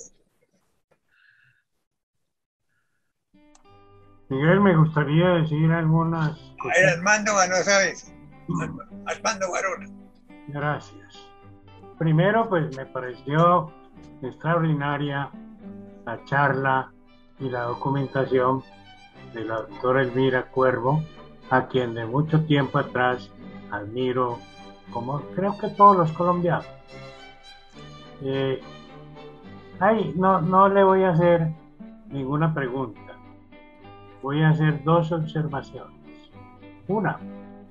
Miguel, me gustaría decir algunas cosas. Era Armando, no sabes. Armando Varona. Gracias. Primero, pues me pareció extraordinaria la charla y la documentación de la doctora Elvira Cuervo, a quien de mucho tiempo atrás admiro, como creo que todos los colombianos. Eh, ay, no, no le voy a hacer ninguna pregunta. Voy a hacer dos observaciones. Una,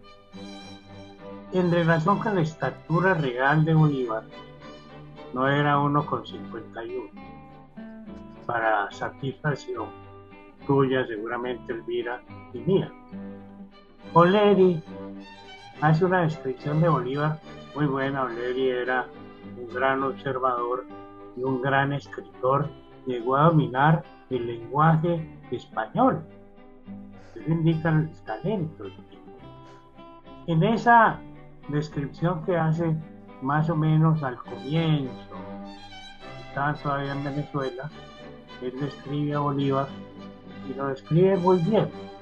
en relación con la estatura real de Bolívar, no era uno con cincuenta y uno. Para satisfacción tuya, seguramente, Elvira, y mía. Oleri hace una descripción de Bolívar muy buena. Oleri era un gran observador y un gran escritor. Llegó a dominar el lenguaje español. Eso indica el talento. En esa descripción que hace más o menos al comienzo, estaban todavía en Venezuela, él describe a Bolívar y lo describe muy bien.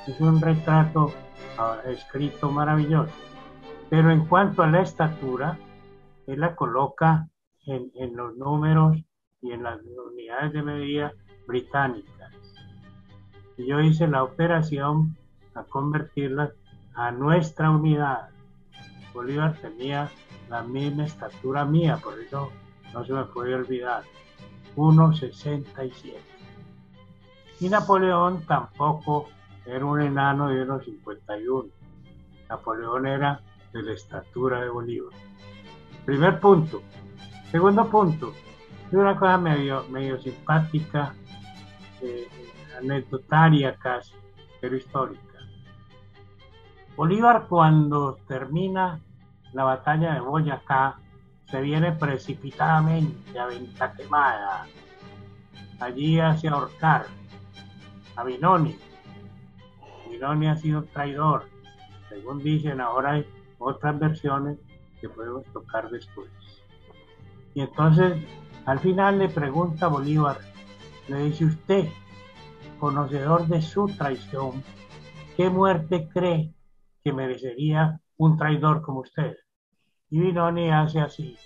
Es un retrato uh, escrito maravilloso. Pero en cuanto a la estatura, él la coloca en, en los números y en las unidades de medida británicas. Y yo hice la operación a convertirlas a nuestra unidad. Bolívar tenía la misma estatura mía, por eso no se me puede olvidar, uno sesenta y siete. Y Napoleón tampoco era un enano de uno cincuenta y uno. Napoleón era de la estatura de Bolívar. Primer punto. Segundo punto, es una cosa medio, medio simpática, eh, anecdotaria casi, pero histórica. Bolívar, cuando termina la batalla de Boyacá, se viene precipitadamente a Venta Quemada, allí hacia ahorcar a Binoni. Binoni ha sido traidor, según dicen. Ahora hay otras versiones que podemos tocar después. Y entonces, al final le pregunta a Bolívar, le dice: usted, conocedor de su traición, ¿qué muerte cree que merecería un traidor como usted? Y Binoni hace así.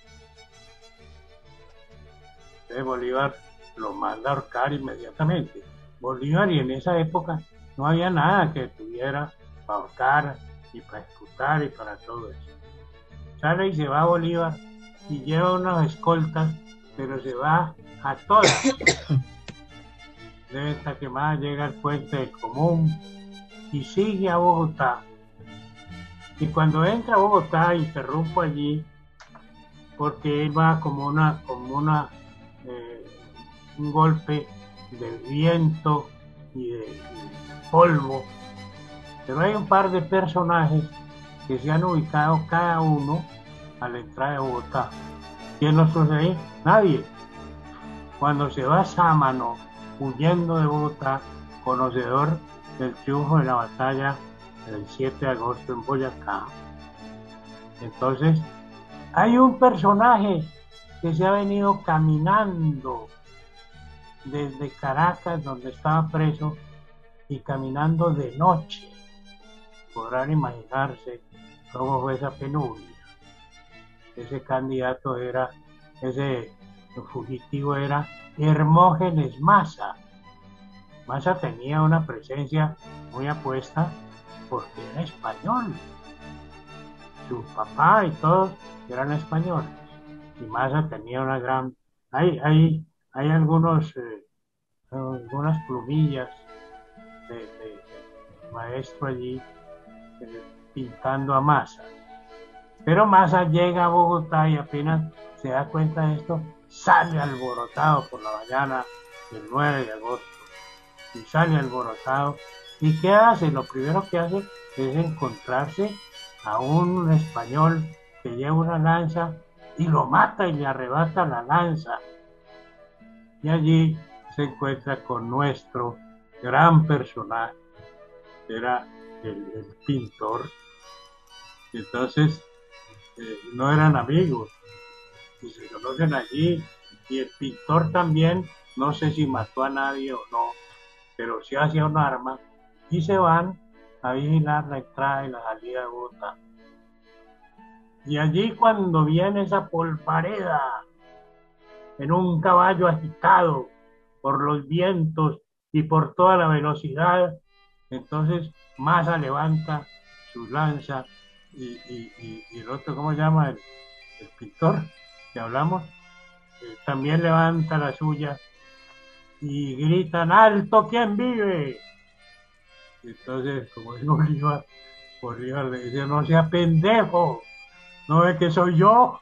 Entonces Bolívar lo manda a ahorcar inmediatamente. Bolívar, y en esa época no había nada que tuviera para ahorcar y para ejecutar y para todo eso. Sale y se va a Bolívar y lleva unas escoltas, pero se va a todas. De Venta Quemada llega al puente del Común y sigue a Bogotá. Y cuando entra a Bogotá, interrumpo allí, porque él va como una, como una, eh, un golpe de viento y de, y de polvo. Pero hay un par de personajes que se han ubicado cada uno a la entrada de Bogotá. ¿Quién los puso ahí? Nadie. Cuando se va Sámano, huyendo de Bogotá, conocedor del triunfo de la batalla del siete de agosto en Boyacá. Entonces, hay un personaje que se ha venido caminando desde Caracas, donde estaba preso, y caminando de noche. Podrán imaginarse cómo fue esa penuria. Ese candidato era, ese fugitivo era Hermógenes Maza. Maza tenía una presencia muy apuesta porque era español. Su papá y todos eran españoles. Y Maza tenía una gran... Hay, hay, hay algunos, eh, algunas plumillas de, de, de maestro allí eh, pintando a Maza. Pero Maza llega a Bogotá y apenas se da cuenta de esto, sale alborotado por la mañana del nueve de agosto. Y sale alborotado. ¿Y qué hace? Lo primero que hace es encontrarse a un español que lleva una lanza y lo mata y le arrebata la lanza. Y allí se encuentra con nuestro gran personaje, que era el, el pintor. Entonces, eh, no eran amigos, y se conocen allí, y el pintor también, no sé si mató a nadie o no, pero sí hacía un arma, y se van a vigilar la entrada y la salida de Bogotá. Y allí, cuando viene esa polvareda en un caballo agitado por los vientos y por toda la velocidad, entonces Maza levanta su lanza y, y, y, y el otro, ¿cómo se llama? El, el pintor que hablamos, eh, también levanta la suya y gritan: ¡alto, quién vive! Y entonces, como es Bolívar, Bolívar le dice: no sea pendejo, ¿no ve que soy yo?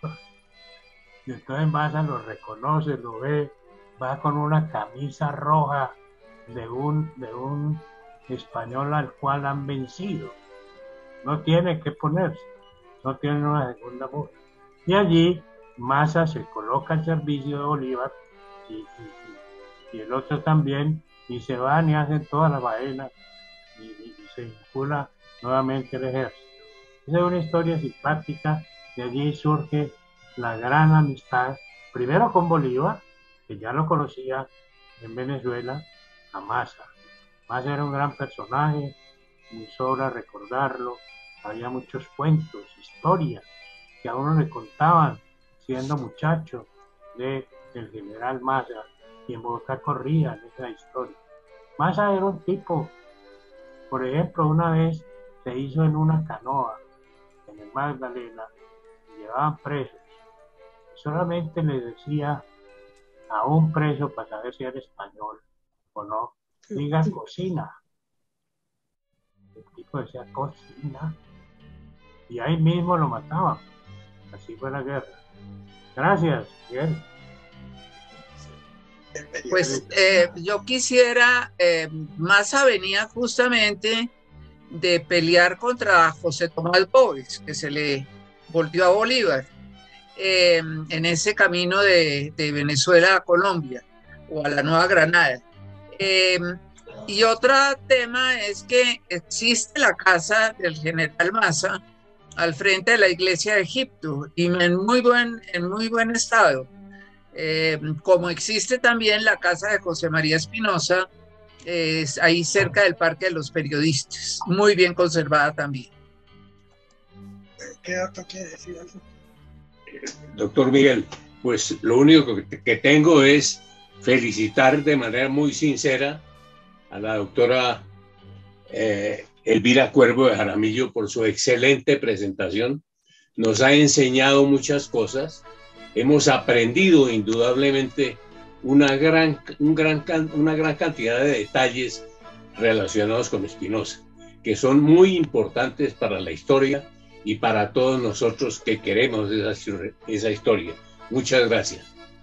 Y entonces Maza lo reconoce, lo ve, va con una camisa roja de un, de un español al cual han vencido. No tiene que ponerse, no tiene una segunda mujer. Y allí Maza se coloca al servicio de Bolívar y, y, y, y el otro también, y se van y hacen toda la faena y, y, y se vincula nuevamente el ejército. Esa es una historia simpática. De allí surge la gran amistad, primero con Bolívar, que ya lo conocía en Venezuela, a Maza. Maza era un gran personaje, muy sobra recordarlo. Había muchos cuentos, historias que a uno le contaban siendo muchacho de, del general Maza, y en Bogotá corrían esa historia. Maza era un tipo, por ejemplo, una vez se hizo en una canoa en el Magdalena, y llevaban presos. Solamente le decía a un preso para saber si era español o no, diga cocina. El tipo decía cocina, y ahí mismo lo mataban. Así fue la guerra. Gracias, Miguel. Pues eh, yo quisiera, eh, Maza venía justamente de pelear contra José Tomás Boves, que se le volvió a Bolívar, eh, en ese camino de, de Venezuela a Colombia o a la Nueva Granada. Eh, y otro tema es que existe la casa del general Maza al frente de la iglesia de Egipto y en muy buen, en muy buen estado. Eh, como existe también la casa de José María Espinosa, eh, ahí cerca del Parque de los Periodistas, muy bien conservada también. ¿Qué otro quiere decir algo? Doctor Miguel, pues lo único que, que tengo es felicitar de manera muy sincera a la doctora eh, Elvira Cuervo de Jaramillo por su excelente presentación. Nos ha enseñado muchas cosas. Hemos aprendido indudablemente una gran, un gran, una gran cantidad de detalles relacionados con Espinosa, que son muy importantes para la historia y para todos nosotros que queremos esa, esa historia. Muchas gracias.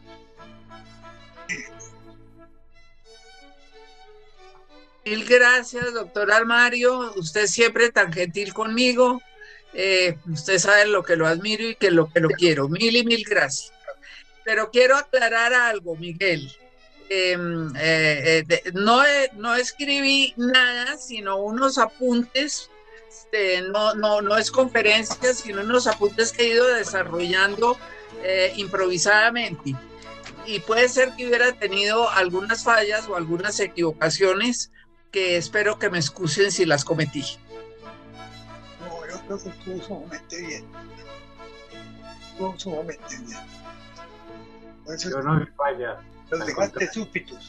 Mil gracias, doctor Armario. Usted siempre tan gentil conmigo. Eh, usted sabe lo que lo admiro y que lo que lo quiero. Mil y mil gracias. Pero quiero aclarar algo, Miguel. Eh, eh, eh, no, no escribí nada, sino unos apuntes. Este, no, no, no es conferencia, sino unos apuntes que he ido desarrollando eh, improvisadamente. Y puede ser que hubiera tenido algunas fallas o algunas equivocaciones que espero que me excusen si las cometí. No, yo creo que estuvo sumamente bien. Estuvo sumamente bien. Eso, yo no me falla. Los dejaste súpitos.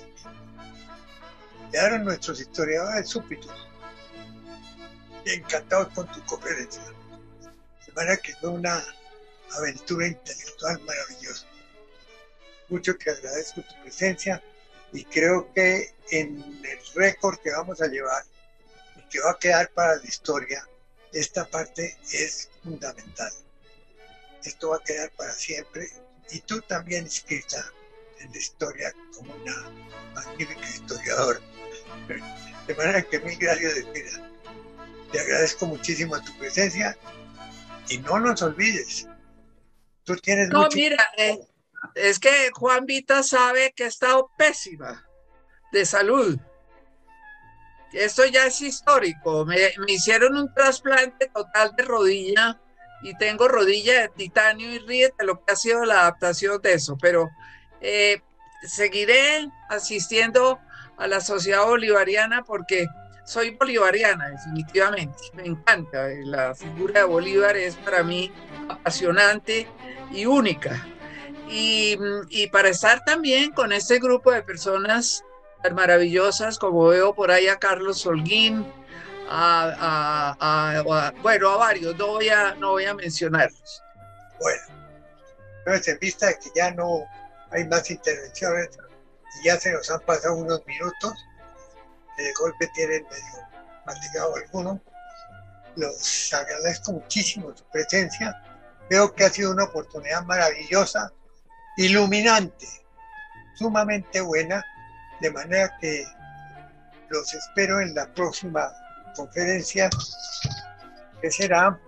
Quedaron nuestros historiadores súpitos. Encantados con tu conferencia. De manera que fue una aventura intelectual maravillosa. Mucho te agradezco tu presencia y creo que en el récord que vamos a llevar y que va a quedar para la historia, esta parte es fundamental. Esto va a quedar para siempre y tú también inscrita en la historia como una magnífica historiadora. De manera que mil gracias de vida. Te agradezco muchísimo tu presencia y no nos olvides. Tú tienes no, mucho... mira, eh, es que Juan Vita sabe que he estado pésima de salud. Esto ya es histórico. Me, me hicieron un trasplante total de rodilla y tengo rodilla de titanio y ríete lo que ha sido la adaptación de eso. Pero eh, seguiré asistiendo a la Sociedad Bolivariana porque soy bolivariana, definitivamente. Me encanta. La figura de Bolívar es para mí apasionante y única. Y, y para estar también con este grupo de personas tan maravillosas, como veo por ahí a Carlos Holguín, a, a, a, a, bueno, a varios, no voy a, no voy a mencionarlos. Bueno, entonces en vista de que ya no hay más intervenciones y ya se nos han pasado unos minutos, que de golpe tienen medio fatigado alguno, los agradezco muchísimo su presencia. Veo que ha sido una oportunidad maravillosa, iluminante, sumamente buena, de manera que los espero en la próxima conferencia, que será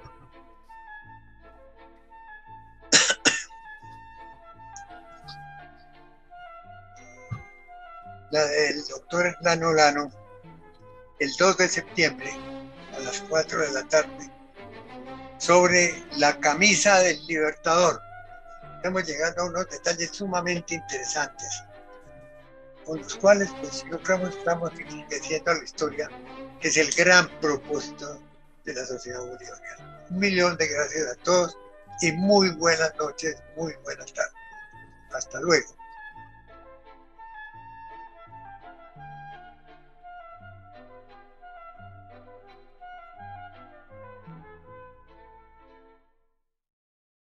la del doctor Hernán Olano, el dos de septiembre a las cuatro de la tarde, sobre la camisa del Libertador. Estamos llegando a unos detalles sumamente interesantes, con los cuales pues yo creo que estamos enriqueciendo la historia que es el gran propósito de la sociedad bolivariana. Un millón de gracias a todos y muy buenas noches, muy buenas tardes. Hasta luego.